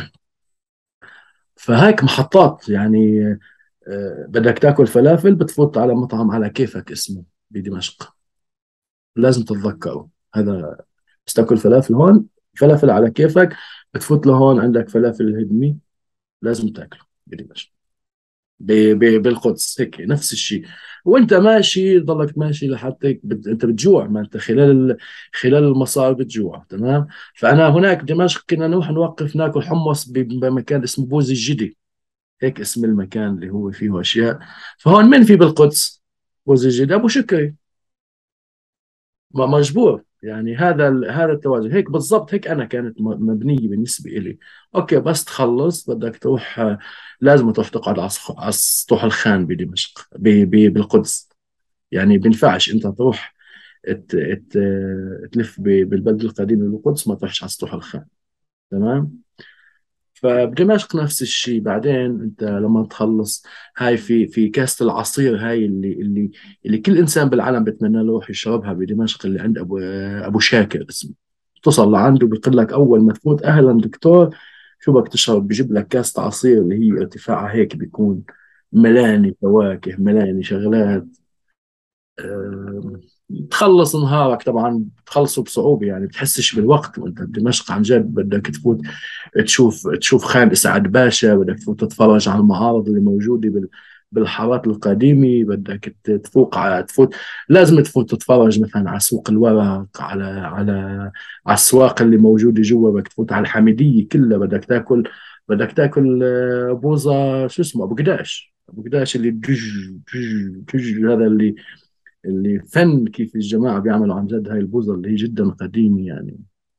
فهيك محطات يعني. آه، بدك تاكل فلافل بتفوت على مطعم على كيفك اسمه بدمشق. لازم تتذكره هذا. بس تاكل فلافل هون. فلافل على كيفك. بتفوت لهون عندك فلافل الهدمي. لازم تاكله بدمشق. ب- ب- بالقدس هيك نفس الشيء. وانت ماشي ضلك ماشي لحتى هيك بت... انت بتجوع، ما انت خلال ال... خلال المسار بتجوع. تمام. فانا هناك بدمشق كنا نروح نوقف ناكل حمص ب- بمكان اسمه بوز الجدي، هيك اسم المكان اللي هو فيه اشياء. فهون من في بالقدس؟ بوز الجدي ابو شكري. ما مجبور يعني، هذا ال... هذا التوازن هيك بالضبط. هيك انا كانت م- مبنيه بالنسبه لي. اوكي بس تخلص بدك تروح، آه، لازم تروح تقعد على الصخ- على سطوح الخان بدمشق ب... ب... بالقدس. يعني بينفعش انت تروح ت... ت... تلف ب... بالبلد القديم بالقدس ما تروحش على سطوح الخان. تمام. فبدمشق نفس الشيء. بعدين انت لما تخلص، هاي في في كاسة العصير هاي اللي اللي اللي كل انسان بالعالم بتمنى له يروح يشربها بدمشق، اللي عند ابو ابو شاكر اسمه. تصل لعنده بيقول لك اول ما تفوت اهلا دكتور، شو بدك تشرب؟ بيجيب لك كاسة عصير اللي هي ارتفاعها هيك بيكون ملاني فواكه، ملاني شغلات. آه، تخلص نهارك طبعا، بتخلصه بصعوبة يعني، بتحسش بالوقت وانت بدمشق. عن جد بدك تفوت تشوف تشوف خان اسعد باشا، بدك تفوت تتفرج على المعارض اللي موجوده بال بالحارات القديمه، بدك ت- تفوق على تفوت، لازم تفوت تتفرج مثلا على سوق الورق، على على على السواق اللي موجوده جوا، بدك تفوت على الحميديه كلها، بدك تاكل بدك تاكل آه، بوظه شو اسمه ابو قداش. ابو قداش اللي دج دج دج، هذا اللي اللي فن كيف الجماعه بيعملوا عن جد هاي البوظه اللي هي جدا قديمه يعني.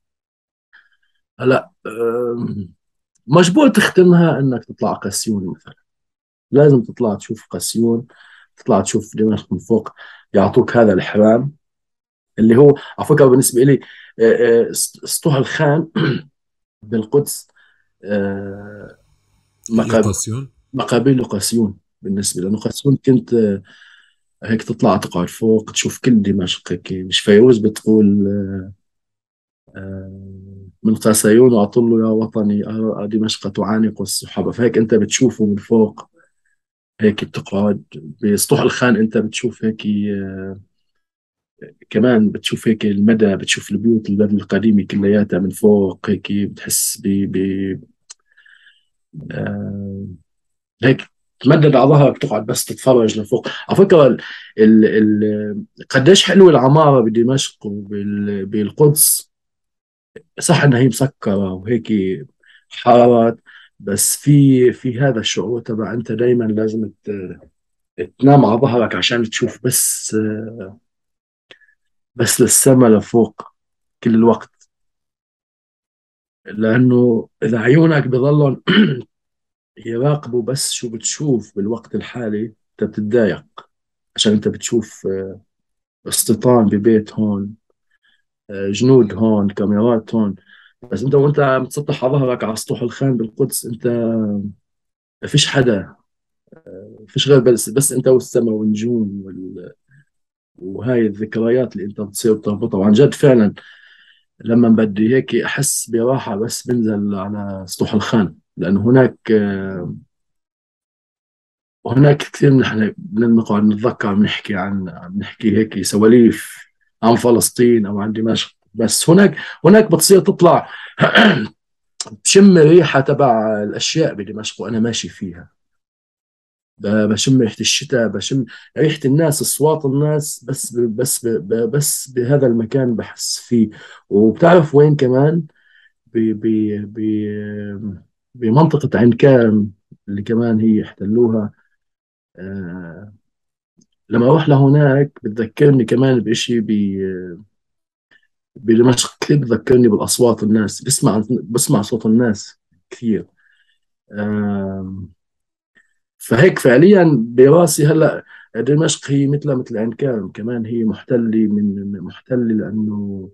هلا آم، مجبور تختمها انك تطلع قسيون مثلا. لازم تطلع تشوف قسيون، تطلع تشوف دمشق من فوق، يعطوك هذا الحرام اللي هو على فكره بالنسبه لي، آه، آه، سطوح الخان بالقدس، آه، هي مقاب- قاسيون. مقابل قسيون. بالنسبه لانه قسيون كنت آه، هيك تطلع تقعد فوق تشوف كل دمشق هيك. مش فيروز بتقول آه، من قسيون وأطل يا وطني أرى دمشق تعانق السحابة؟ فهيك أنت بتشوفه من فوق، هيك بتقعد بسطوح الخان انت بتشوف هيك، آه، كمان بتشوف هيك المدى، بتشوف البيوت البلد القديمة كلياتها من فوق هيك، بتحس ب ب آه، هيك تمدد على ظهرك تقعد بس تتفرج لفوق. على فكرة ال ال ال قديش حلوة العمارة بدمشق وبالقدس. صح انها هي مسكرة وهيك حارات، بس في في هذا الشعور تبع انت دائما لازم ت- تنام على ظهرك عشان تشوف بس بس للسما لفوق كل الوقت. لأنه إذا عيونك بضلهم يراقبوا بس شو بتشوف بالوقت الحالي، أنت بتتضايق عشان أنت بتشوف آه، استيطان ببيت هون، آه، جنود هون، كاميرات هون. بس أنت وأنت متسطح على ظهرك على سطوح الخان بالقدس، أنت ما فيش حدا، ما فيش غير بس بس أنت والسما والنجوم وال... وهاي الذكريات اللي أنت بتصير بتربطها. وعن جد فعلا لما بدي هيك أحس براحة بس بنزل على سطوح الخان، لأنه هناك آه، وهناك كثير نحن بنقعد نتذكر، بنحكي عن بنحكي هيك سواليف عن فلسطين أو عن دمشق. بس هناك هناك بتصير تطلع بشم ريحة تبع الأشياء بدمشق وأنا ماشي فيها. ب- بشم ريحة الشتاء، بشم ريحة الناس، أصوات الناس، بس ب بس ب بس بهذا المكان بحس فيه. وبتعرف وين كمان؟ ب ب ب بمنطقة عين كارم اللي كمان هي احتلوها. آه لما أروح لهناك بتذكرني كمان بإشي ب- بدمشق كثير، بتذكرني بالأصوات الناس، بسمع بسمع صوت الناس كثير. آه فهيك فعليا براسي هلا دمشق هي مثلها مثل عين كارم، كمان هي محتلة من من- محتلة لأنه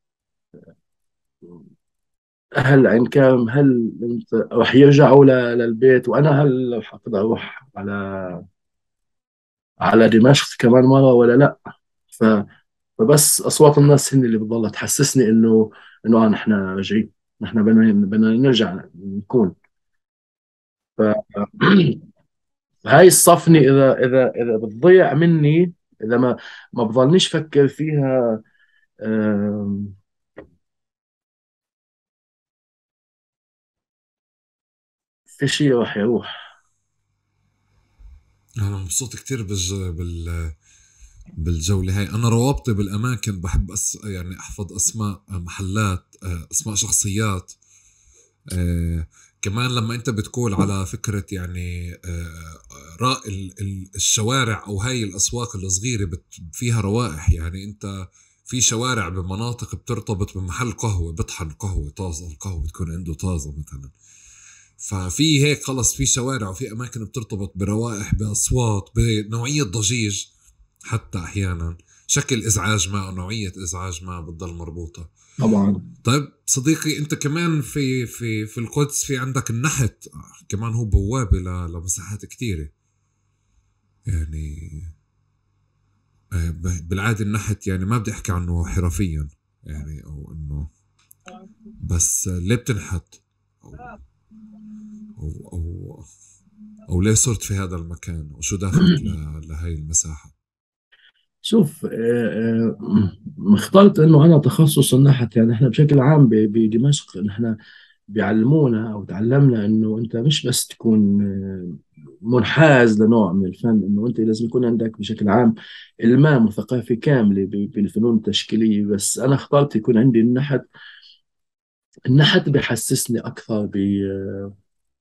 أهل عين كارم هل انت رح يرجعوا ل- للبيت، وأنا هل رح أقدر أروح على على دمشق كمان مرة ولا لا؟ ف فبس اصوات الناس هن اللي بتضلها تحسسني انه انه آه نحن راجعين، نحن بدنا بدنا نرجع نكون. ف هاي الصفنة اذا اذا اذا بتضيع مني، اذا ما ما بضلنيش فكر فيها، آم، في شيء راح يروح. انا مبسوط كتير بالج... بال بالجولة هاي. أنا روابطي بالأماكن بحب أس... يعني أحفظ أسماء محلات، آه، أسماء شخصيات. آه، كمان لما أنت بتقول على فكرة يعني آه، راء ال- ال- الشوارع أو هاي الأسواق الصغيرة بت... فيها روائح. يعني أنت في شوارع بمناطق بترتبط بمحل قهوة بطحن قهوة طازة، القهوة بتكون عنده طازة مثلا. ففي هيك خلص في شوارع وفي أماكن بترتبط بروائح، بأصوات، بنوعية ضجيج، حتى أحيانا شكل إزعاج ما أو نوعية إزعاج ما بتضل مربوطة. طبعا. طيب صديقي، أنت كمان في في في القدس في عندك النحت كمان، هو بوابة ل- لمساحات كثيرة يعني. آه، ب- بالعادة النحت يعني ما بدي أحكي عنه حرفيا يعني، أو إنه بس ليه بتنحت، أو أو أو, أو ليه صرت في هذا المكان، وشو دافعك ل- لهي المساحة؟ شوف، آه، آه، اخترت انه انا تخصص النحت. يعني احنا بشكل عام ب- بدمشق نحن بيعلمونا او تعلمنا انه انت مش بس تكون آه، منحاز لنوع من الفن، انه انت لازم يكون عندك بشكل عام المام وثقافه كامله ب- بالفنون التشكيليه. بس انا اخترت يكون عندي النحت. النحت بحسسني اكثر ب آه،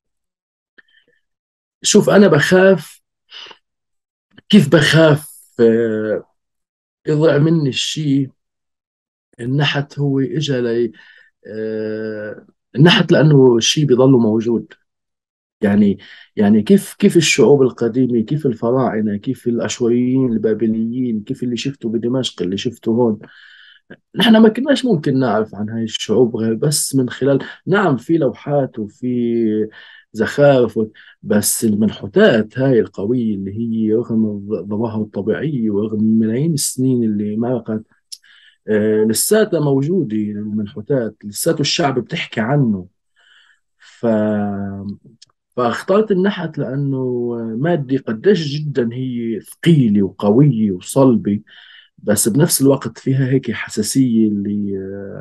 شوف، انا بخاف. كيف بخاف آه، يضيع مني الشيء. النحت هو اجى لي آه، النحت لانه شيء بيضل موجود. يعني يعني كيف كيف الشعوب القديمة، كيف الفراعنة، كيف الأشوريين البابليين، كيف اللي شفته بدمشق اللي شفته هون. نحن ما كناش ممكن نعرف عن هاي الشعوب غير بس من خلال، نعم، في لوحات وفي زخارف و- بس المنحوتات هاي القوية اللي هي رغم ظواهر الطبيعية ورغم ملايين السنين اللي مرقت، آه، لساتها موجودة. المنحوتات لساته الشعب بتحكي عنه. ف فاخترت النحت لأنه مادي قديش جدا هي ثقيلة وقوية وصلبة، بس بنفس الوقت فيها هيك حساسية اللي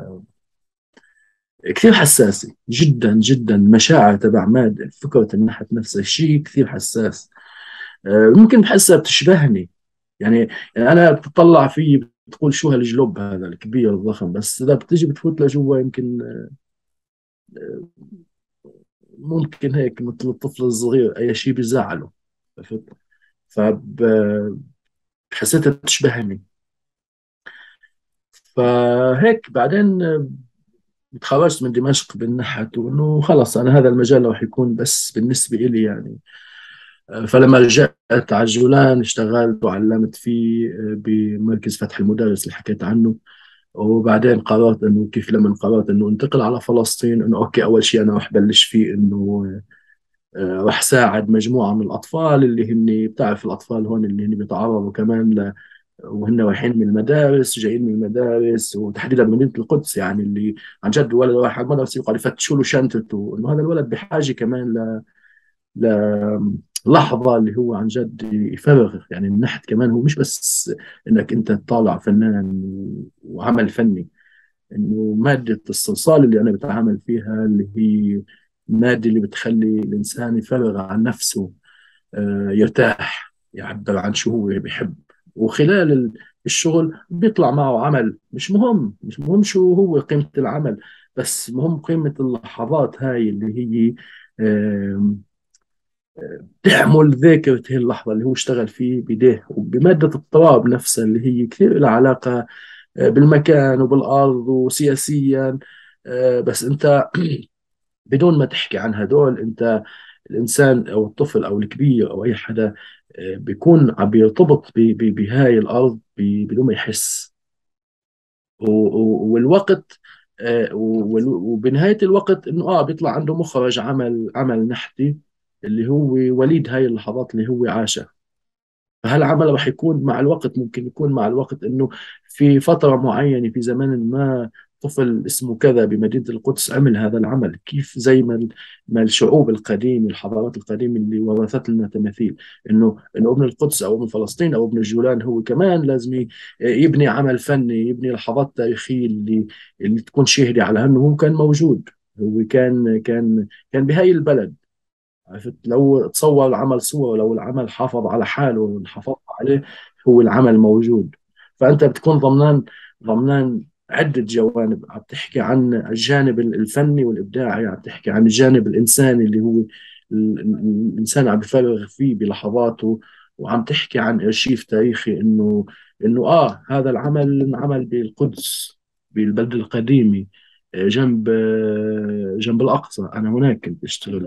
كثير حساسة جدا جدا. مشاعر تبع مادة فكرة النحت نفسها شيء كثير حساس. آه، ممكن بحسها بتشبهني. يعني يعني أنا بتطلع فيه بتقول شو هالجلوب هذا الكبير الضخم، بس إذا بتيجي بتفوت لجوا يمكن ممكن هيك مثل الطفل الصغير أي شيء بيزعله. عرفت؟ فحسيتها بتشبهني. فهيك بعدين تخرجت من دمشق بالنحت، وانه خلص انا هذا المجال راح يكون بس بالنسبه لي يعني. فلما رجعت على الجولان اشتغلت وعلمت فيه بمركز فتح المدرس اللي حكيت عنه. وبعدين قررت انه كيف لما قررت انه انتقل على فلسطين، انه اوكي اول شيء انا راح بلش فيه انه آه، راح ساعد مجموعه من الاطفال اللي هن بتعرف الاطفال هون اللي هن بيتعرضوا كمان، وهن رايحين من المدارس، جايين من المدارس، وتحديدا من مدينه القدس. يعني اللي عن جد ولد رايح على المدرسه يقعد يفتشوا له شنطته، انه هذا الولد بحاجه كمان ل للحظه اللي هو عن جد يفرغ. يعني النحت كمان هو مش بس انك انت تطالع فنان وعمل فني، انه ماده الصلصال اللي انا بتعامل فيها اللي هي الماده اللي بتخلي الانسان يفرغ عن نفسه، آه، يرتاح، يعبر عن شو هو بيحب. وخلال ال- الشغل بيطلع معه عمل. مش مهم مش مهم شو هو قيمة العمل، بس مهم قيمة اللحظات هاي اللي هي آم، تعمل ذاكرة هي اللحظة اللي هو اشتغل فيه بيديه. وبمادة التراب نفسها اللي هي كثير لها علاقة آه، بالمكان وبالأرض وسياسيا. آه، بس أنت بدون ما تحكي عن هدول، أنت الإنسان أو الطفل أو الكبير أو أي حدا آه، بيكون عم بيرتبط ب- ب- بهاي الأرض ب- بدون ما يحس. و- و- والوقت آه، وال- وبنهاية الوقت إنه آه بيطلع عنده مخرج عمل عمل نحتي اللي هو وليد هاي اللحظات اللي هو عاشها. فهالعمل راح يكون مع الوقت، ممكن يكون مع الوقت انه في فترة معينة في زمن ما طفل اسمه كذا بمدينة القدس عمل هذا العمل. كيف زي ما ال- ما الشعوب القديمة الحضارات القديمة اللي ورثت لنا تماثيل، انه انه ابن القدس او ابن فلسطين او ابن الجولان هو كمان لازم ي- يبني عمل فني، يبني لحظات تاريخية اللي اللي تكون شاهدة على انه هو كان موجود. هو كان كان كان بهاي البلد. عرفت؟ لو تصور العمل صورة، لو العمل حافظ على حاله وحافظ عليه، هو العمل موجود. فأنت بتكون ضمنان ضمنان عدة جوانب. عم تحكي عن الجانب الفني والإبداعي، عم تحكي عن الجانب الإنساني اللي هو ال- ال- الإنسان عم بفرغ فيه بلحظاته، وعم تحكي عن أرشيف تاريخي إنه إنه آه هذا العمل انعمل بالقدس، بالبلد القديمة، آه، جنب آه، جنب الأقصى. أنا هناك كنت أشتغل.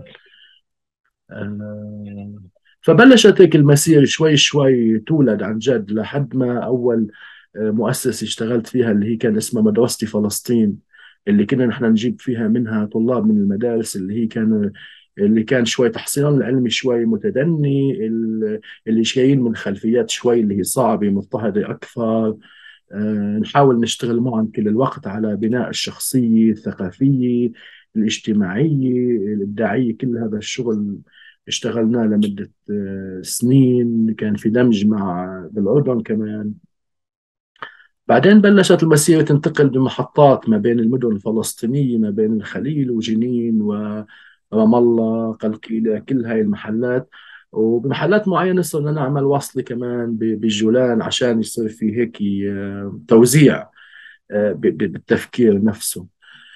آه، فبلشت هيك المسيرة شوي شوي تولد عن جد، لحد ما أول آه، مؤسسة اشتغلت فيها اللي هي كان اسمها مدرستي فلسطين، اللي كنا نحن نجيب فيها منها طلاب من المدارس اللي هي كانوا اللي كان شوي تحصيلهم العلمي شوي متدني، ال- اللي جايين من خلفيات شوي اللي هي صعبة مضطهدة أكثر. آه، نحاول نشتغل معهم كل الوقت على بناء الشخصية الثقافية الاجتماعية الإبداعية. كل هذا الشغل اشتغلناه لمدة آه، سنين، كان في دمج مع بالأردن كمان. بعدين بلشت المسيرة تنتقل بمحطات ما بين المدن الفلسطينية، ما بين الخليل وجنين ورام الله قلقيلة، كل هاي المحلات. وبمحلات معينة صرنا نعمل وصلة كمان ب- بالجولان، عشان يصير في هيك آه، توزيع آه، ب- ب- بالتفكير نفسه.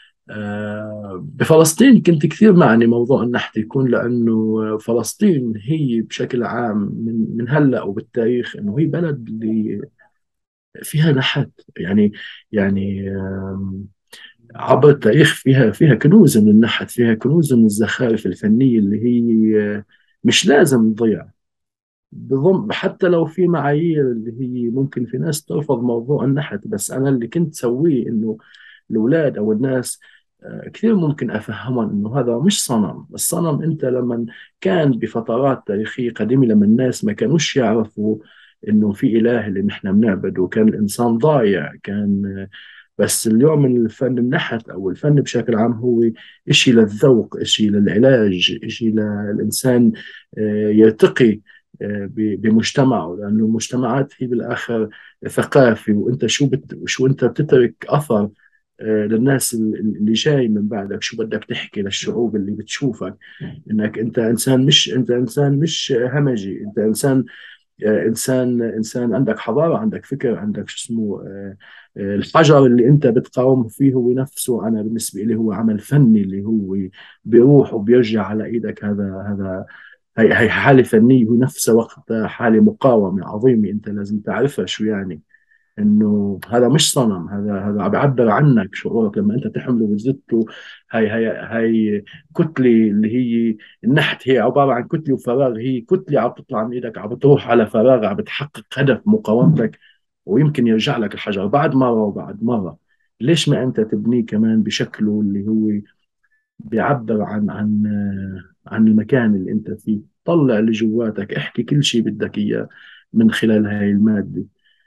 آه، بفلسطين كنت كثير معني موضوع النحت يكون، لأنه فلسطين هي بشكل عام من من هلأ وبالتاريخ إنه هي بلد اللي فيها نحت. يعني يعني آم، عبر التاريخ فيها فيها كنوز من النحت، فيها كنوز من الزخارف الفنية اللي هي آه، مش لازم تضيع. بضم حتى لو في معايير اللي هي ممكن في ناس ترفض موضوع النحت، بس أنا اللي كنت سويه إنه الأولاد أو الناس آه، كثير ممكن أفهمهم إنه هذا مش صنم. الصنم أنت لما كان بفترات تاريخية قديمة، لما الناس ما كانوش يعرفوا إنه في إله اللي نحن بنعبده، كان الإنسان ضايع. كان آه، بس اليوم الفن النحت أو الفن بشكل عام هو إشي للذوق، إشي للعلاج، إشي للإنسان آه، يرتقي آه، ب- بمجتمعه، لأنه المجتمعات هي بالآخر ثقافي، وأنت شو بت شو أنت بتترك أثر آه، للناس اللي جاي من بعدك. شو بدك تحكي للشعوب اللي بتشوفك؟ انك انت انسان، مش انت انسان مش همجي، انت انسان آه، انسان انسان عندك حضاره، عندك فكر، عندك شو اسمه آه، آه، الحجر اللي انت بتقاوم فيه هو نفسه. انا بالنسبه لي هو عمل فني، اللي هو بيروح وبيرجع على ايدك. هذا هذا هي هي حاله فنيه، ونفس وقت حاله مقاومه عظيمه انت لازم تعرفها شو يعني. انه هذا مش صنم، هذا هذا عم بيعبر عنك، شعورك لما انت تحمله وتزته. هاي هاي هاي كتله اللي هي النحت، هي عباره عن كتله وفراغ، هي كتله عم تطلع من ايدك، عم بتروح على فراغ، عم بتحقق هدف مقاومتك. ويمكن يرجع لك الحجر بعد مره وبعد مره. ليش ما انت تبنيه كمان بشكله اللي هو بيعبر عن عن عن المكان اللي انت فيه؟ طلع اللي جواتك، احكي كل شيء بدك اياه من خلال هاي الماده.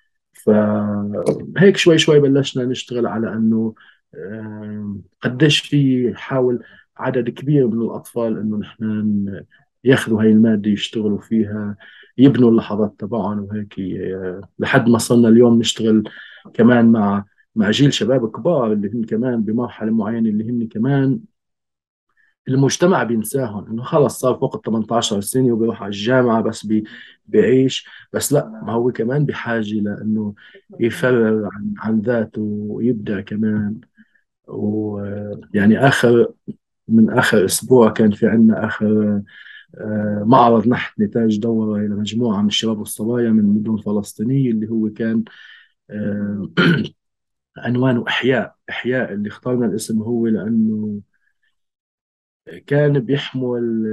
فهيك شوي شوي بلشنا نشتغل على انه آم، قديش في حاول عدد كبير من الاطفال انه نحن ن- ياخذوا هاي الماده يشتغلوا فيها، يبنوا اللحظات تبعهم وهيك. آه، لحد ما صرنا اليوم نشتغل كمان مع مع جيل شباب كبار اللي هم كمان بمرحله معينه، اللي هم كمان المجتمع بينساهم، انه خلص صار فوق ال ثمانية عشر سنه وبيروح على الجامعه بس بي بيعيش. بس لا، ما هو كمان بحاجه لانه يفرغ عن, عن ذاته ويبدع كمان. ويعني اخر من اخر اسبوع كان في عندنا اخر آه، معرض نحت نتاج دوره لمجموعه من الشباب والصبايا من مدن فلسطينيه، اللي هو كان آه، عنوانه احياء. احياء اللي اخترنا الاسم هو لانه كان بيحمل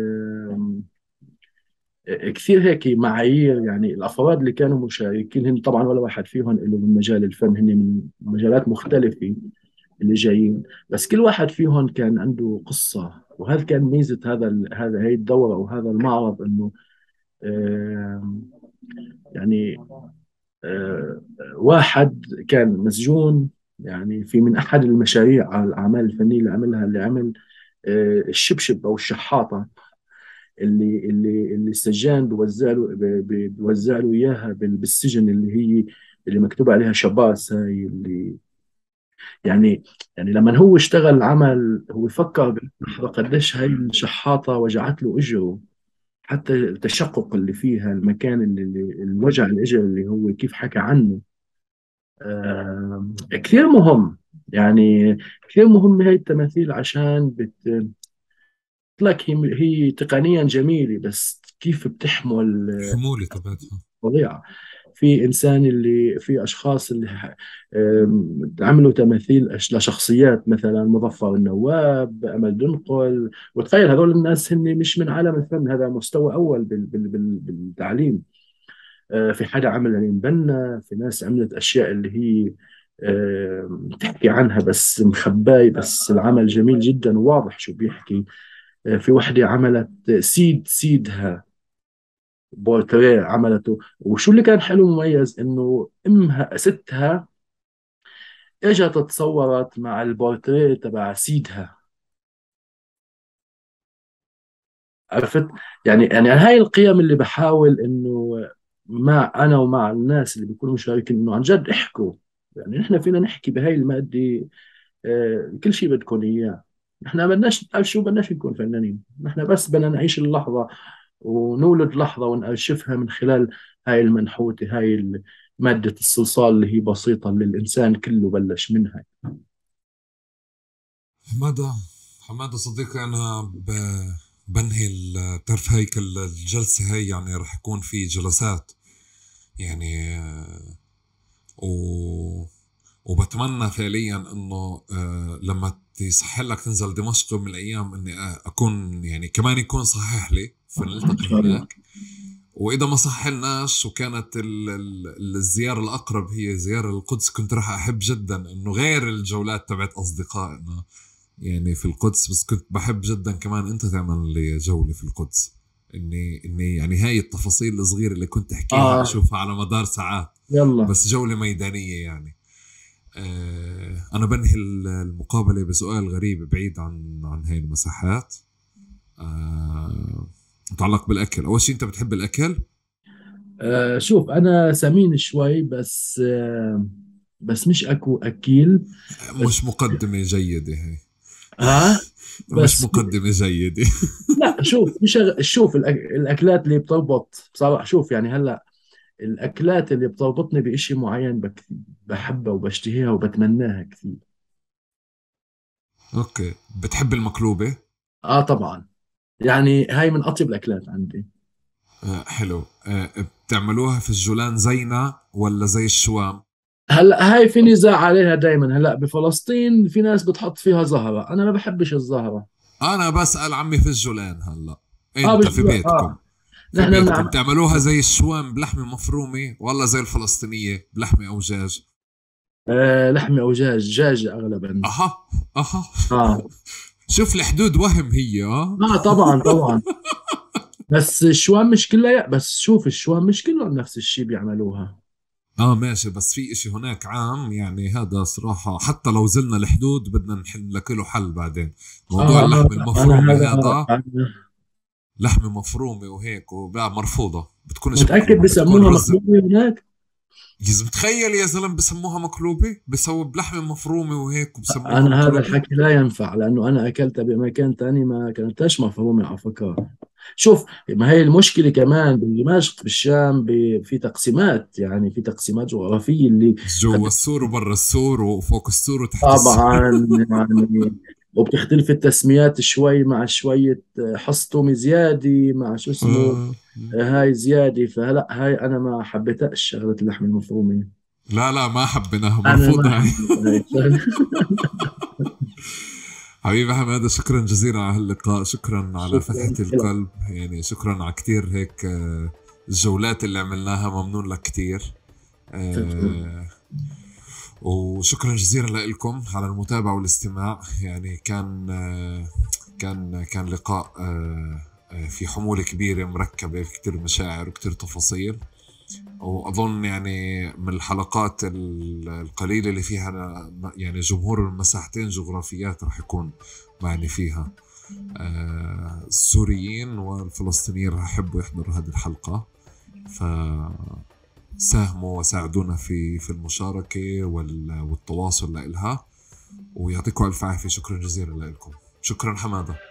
كثير هيك معايير. يعني الافراد اللي كانوا مشاركين هن طبعا ولا واحد فيهم له من مجال الفن، هن من مجالات مختلفه اللي جايين، بس كل واحد فيهم كان عنده قصه. وهذا كان ميزه هذا ال- هذا هي الدوره وهذا المعرض، انه آم، يعني آه، واحد كان مسجون يعني في من احد المشاريع الاعمال الفنيه اللي عملها، اللي عمل آه، الشبشب او الشحاطه، اللي اللي اللي السجان بيوزع له بي- بي- بيوزع له اياها بال- بالسجن، اللي هي اللي مكتوب عليها شباس. هاي اللي يعني يعني لما هو اشتغل عمل، هو يفكر بلحظة قديش هاي الشحاطة وجعت له اجره، حتى التشقق اللي فيها، المكان اللي اللي- الوجع الاجر اللي هو كيف حكى عنه. آه كثير مهم يعني، كثير مهم هاي التماثيل، عشان بت لك هي هي تقنيا جميلة، بس كيف بتحمل حمولة تبعتها. فظيعة. في إنسان اللي في أشخاص اللي ح- آم، عملوا تماثيل أش- لشخصيات، مثلا مظفر النواب، أمل دنقل. وتخيل هذول الناس هن مش من عالم الفن، هذا مستوى أول بال بال بال بالتعليم. آه، في حدا عمل للبنا، في ناس عملت أشياء اللي هي آم، تحكي عنها بس مخباي، بس العمل جميل جدا وواضح شو بيحكي. آه، في وحدة عملت سيد سيدها، بورتريه عملته. وشو اللي كان حلو مميز، انه امها ستها اجت تصورت مع البورتريه تبع سيدها. عرفت؟ يعني يعني هاي القيم اللي بحاول انه مع انا ومع الناس اللي بيكونوا مشاركين، انه عن جد احكوا. يعني نحن فينا نحكي بهاي المادة، آه، كل شيء بدكم اياه. نحن بدناش نعرف شو، بدناش نكون فنانين، نحن بس بدنا نعيش اللحظة، ونولد لحظة ونأرشفها من خلال هاي المنحوتة، هاي مادة الصلصال اللي هي بسيطة، اللي الإنسان كله بلش منها. حمادة، حمادة صديقي، أنا ب... بنهي ال- بتعرف هيك ال- الجلسة هي يعني رح يكون في جلسات يعني، آه، و... وبتمنى فعليا انه آه لما يصح لك تنزل دمشق يوم من الايام اني آه اكون يعني كمان يكون صحيح لي إن فنلتقي شاء الله. هناك. واذا ما صح لناش وكانت ال- ال- الزياره الاقرب هي زياره للقدس، كنت راح احب جدا انه غير الجولات تبعت اصدقائنا يعني في القدس، بس كنت بحب جدا كمان انت تعمل لي جوله في القدس. اني اني يعني هاي التفاصيل الصغيره اللي كنت احكيها آه اشوفها على مدار ساعات، يلا. بس جوله ميدانيه يعني. آه، أنا بنهي المقابلة بسؤال غريب بعيد عن عن هاي المساحات، آه، متعلق بالأكل. أول شيء، أنت بتحب الأكل؟ آه شوف، أنا سمين شوي، بس آه بس مش أكو أكيل. مش بس مقدمة جيدة هي. ها مش بس مقدمة جيدة. لا، شوف مش أغ- شوف الأك... الأكلات اللي بتربط بصراحة. شوف يعني هلا الأكلات اللي بتربطني بإشي معين، بك... بحبها وبشتهيها وبتمناها كثير. أوكي، بتحب المقلوبة؟ آه طبعا، يعني هاي من أطيب الأكلات عندي. آه، حلو. آه، بتعملوها في الجولان زينا ولا زي الشوام؟ هلا هاي في نزاع عليها دائما. هلا بفلسطين في ناس بتحط فيها زهرة، أنا ما بحبش الزهرة. أنا بسأل عمي في الجولان هلا. آه أنت مش في بيتكم، آه في نحن بيتكم بنعمل تعملوها زي الشوام بلحمة مفرومة ولا زي الفلسطينية بلحمة أو دجاج؟ آه لحمة أو دجاج، دجاج أغلبا. اها، اها. آه شوف الحدود وهم هي اه. آه طبعا طبعا. بس الشوام مش كلها، بس شوف الشوام مش كلهم نفس الشيء بيعملوها. اه ماشي، بس في اشي هناك عام يعني، هذا صراحة حتى لو زلنا الحدود بدنا نحل لك له حل بعدين. موضوع آه اللحم أنا أنا المفرومة هذا هذا، أنا لحمة مفرومة وهيك وبلا مرفوضة، بتكونش متأكد مقلوبة، بتكون بسموها رز. مقلوبة هناك. يز متخيل يا زلمة بسموها مقلوبة، بسووا بلحمة مفرومة وهيك وبسموها أنا هذا مقلوبة. الحكي لا ينفع، لأنه أنا أكلتها بمكان تاني ما كانتش مفهومة على فكرة. شوف، ما هي المشكلة كمان بدمشق بالشام، ب- في تقسيمات، يعني في تقسيمات جغرافية اللي جوا قد السور وبرا السور وفوق السور وتحت السور. طبعا يعني، وبتختلف التسميات شوي مع شوية حصتم زيادة مع شو اسمه. آه. هاي زيادة، فهلا هاي أنا ما حبيتهاش شغلة اللحم المفرومة. لا لا، ما حبيناها، أنا ما مرفوضة هاي. حبيت هاي الشغلة. حبيبي حماده، شكرا جزيلا على هاللقاء، شكرا على فتحة شكرا لك. القلب يعني، شكرا على كتير هيك آه، الجولات اللي عملناها، ممنون لك كتير. شكرا. آه، وشكرا جزيلا لكم على المتابعة والاستماع يعني. كان آه، كان كان لقاء آه، آه، في حمولة كبيرة مركبة، في كتير مشاعر وكتير تفاصيل. وأظن يعني من الحلقات ال- القليلة اللي فيها يعني جمهور المساحتين جغرافيات راح يكون معني فيها. آه، السوريين والفلسطينيين راح يحبوا يحضروا هذه الحلقة. ف ساهموا وساعدونا في في المشاركة والتواصل لإلها، ويعطيكم ألف عافية. شكرا جزيلا لكم. شكرا حمادة.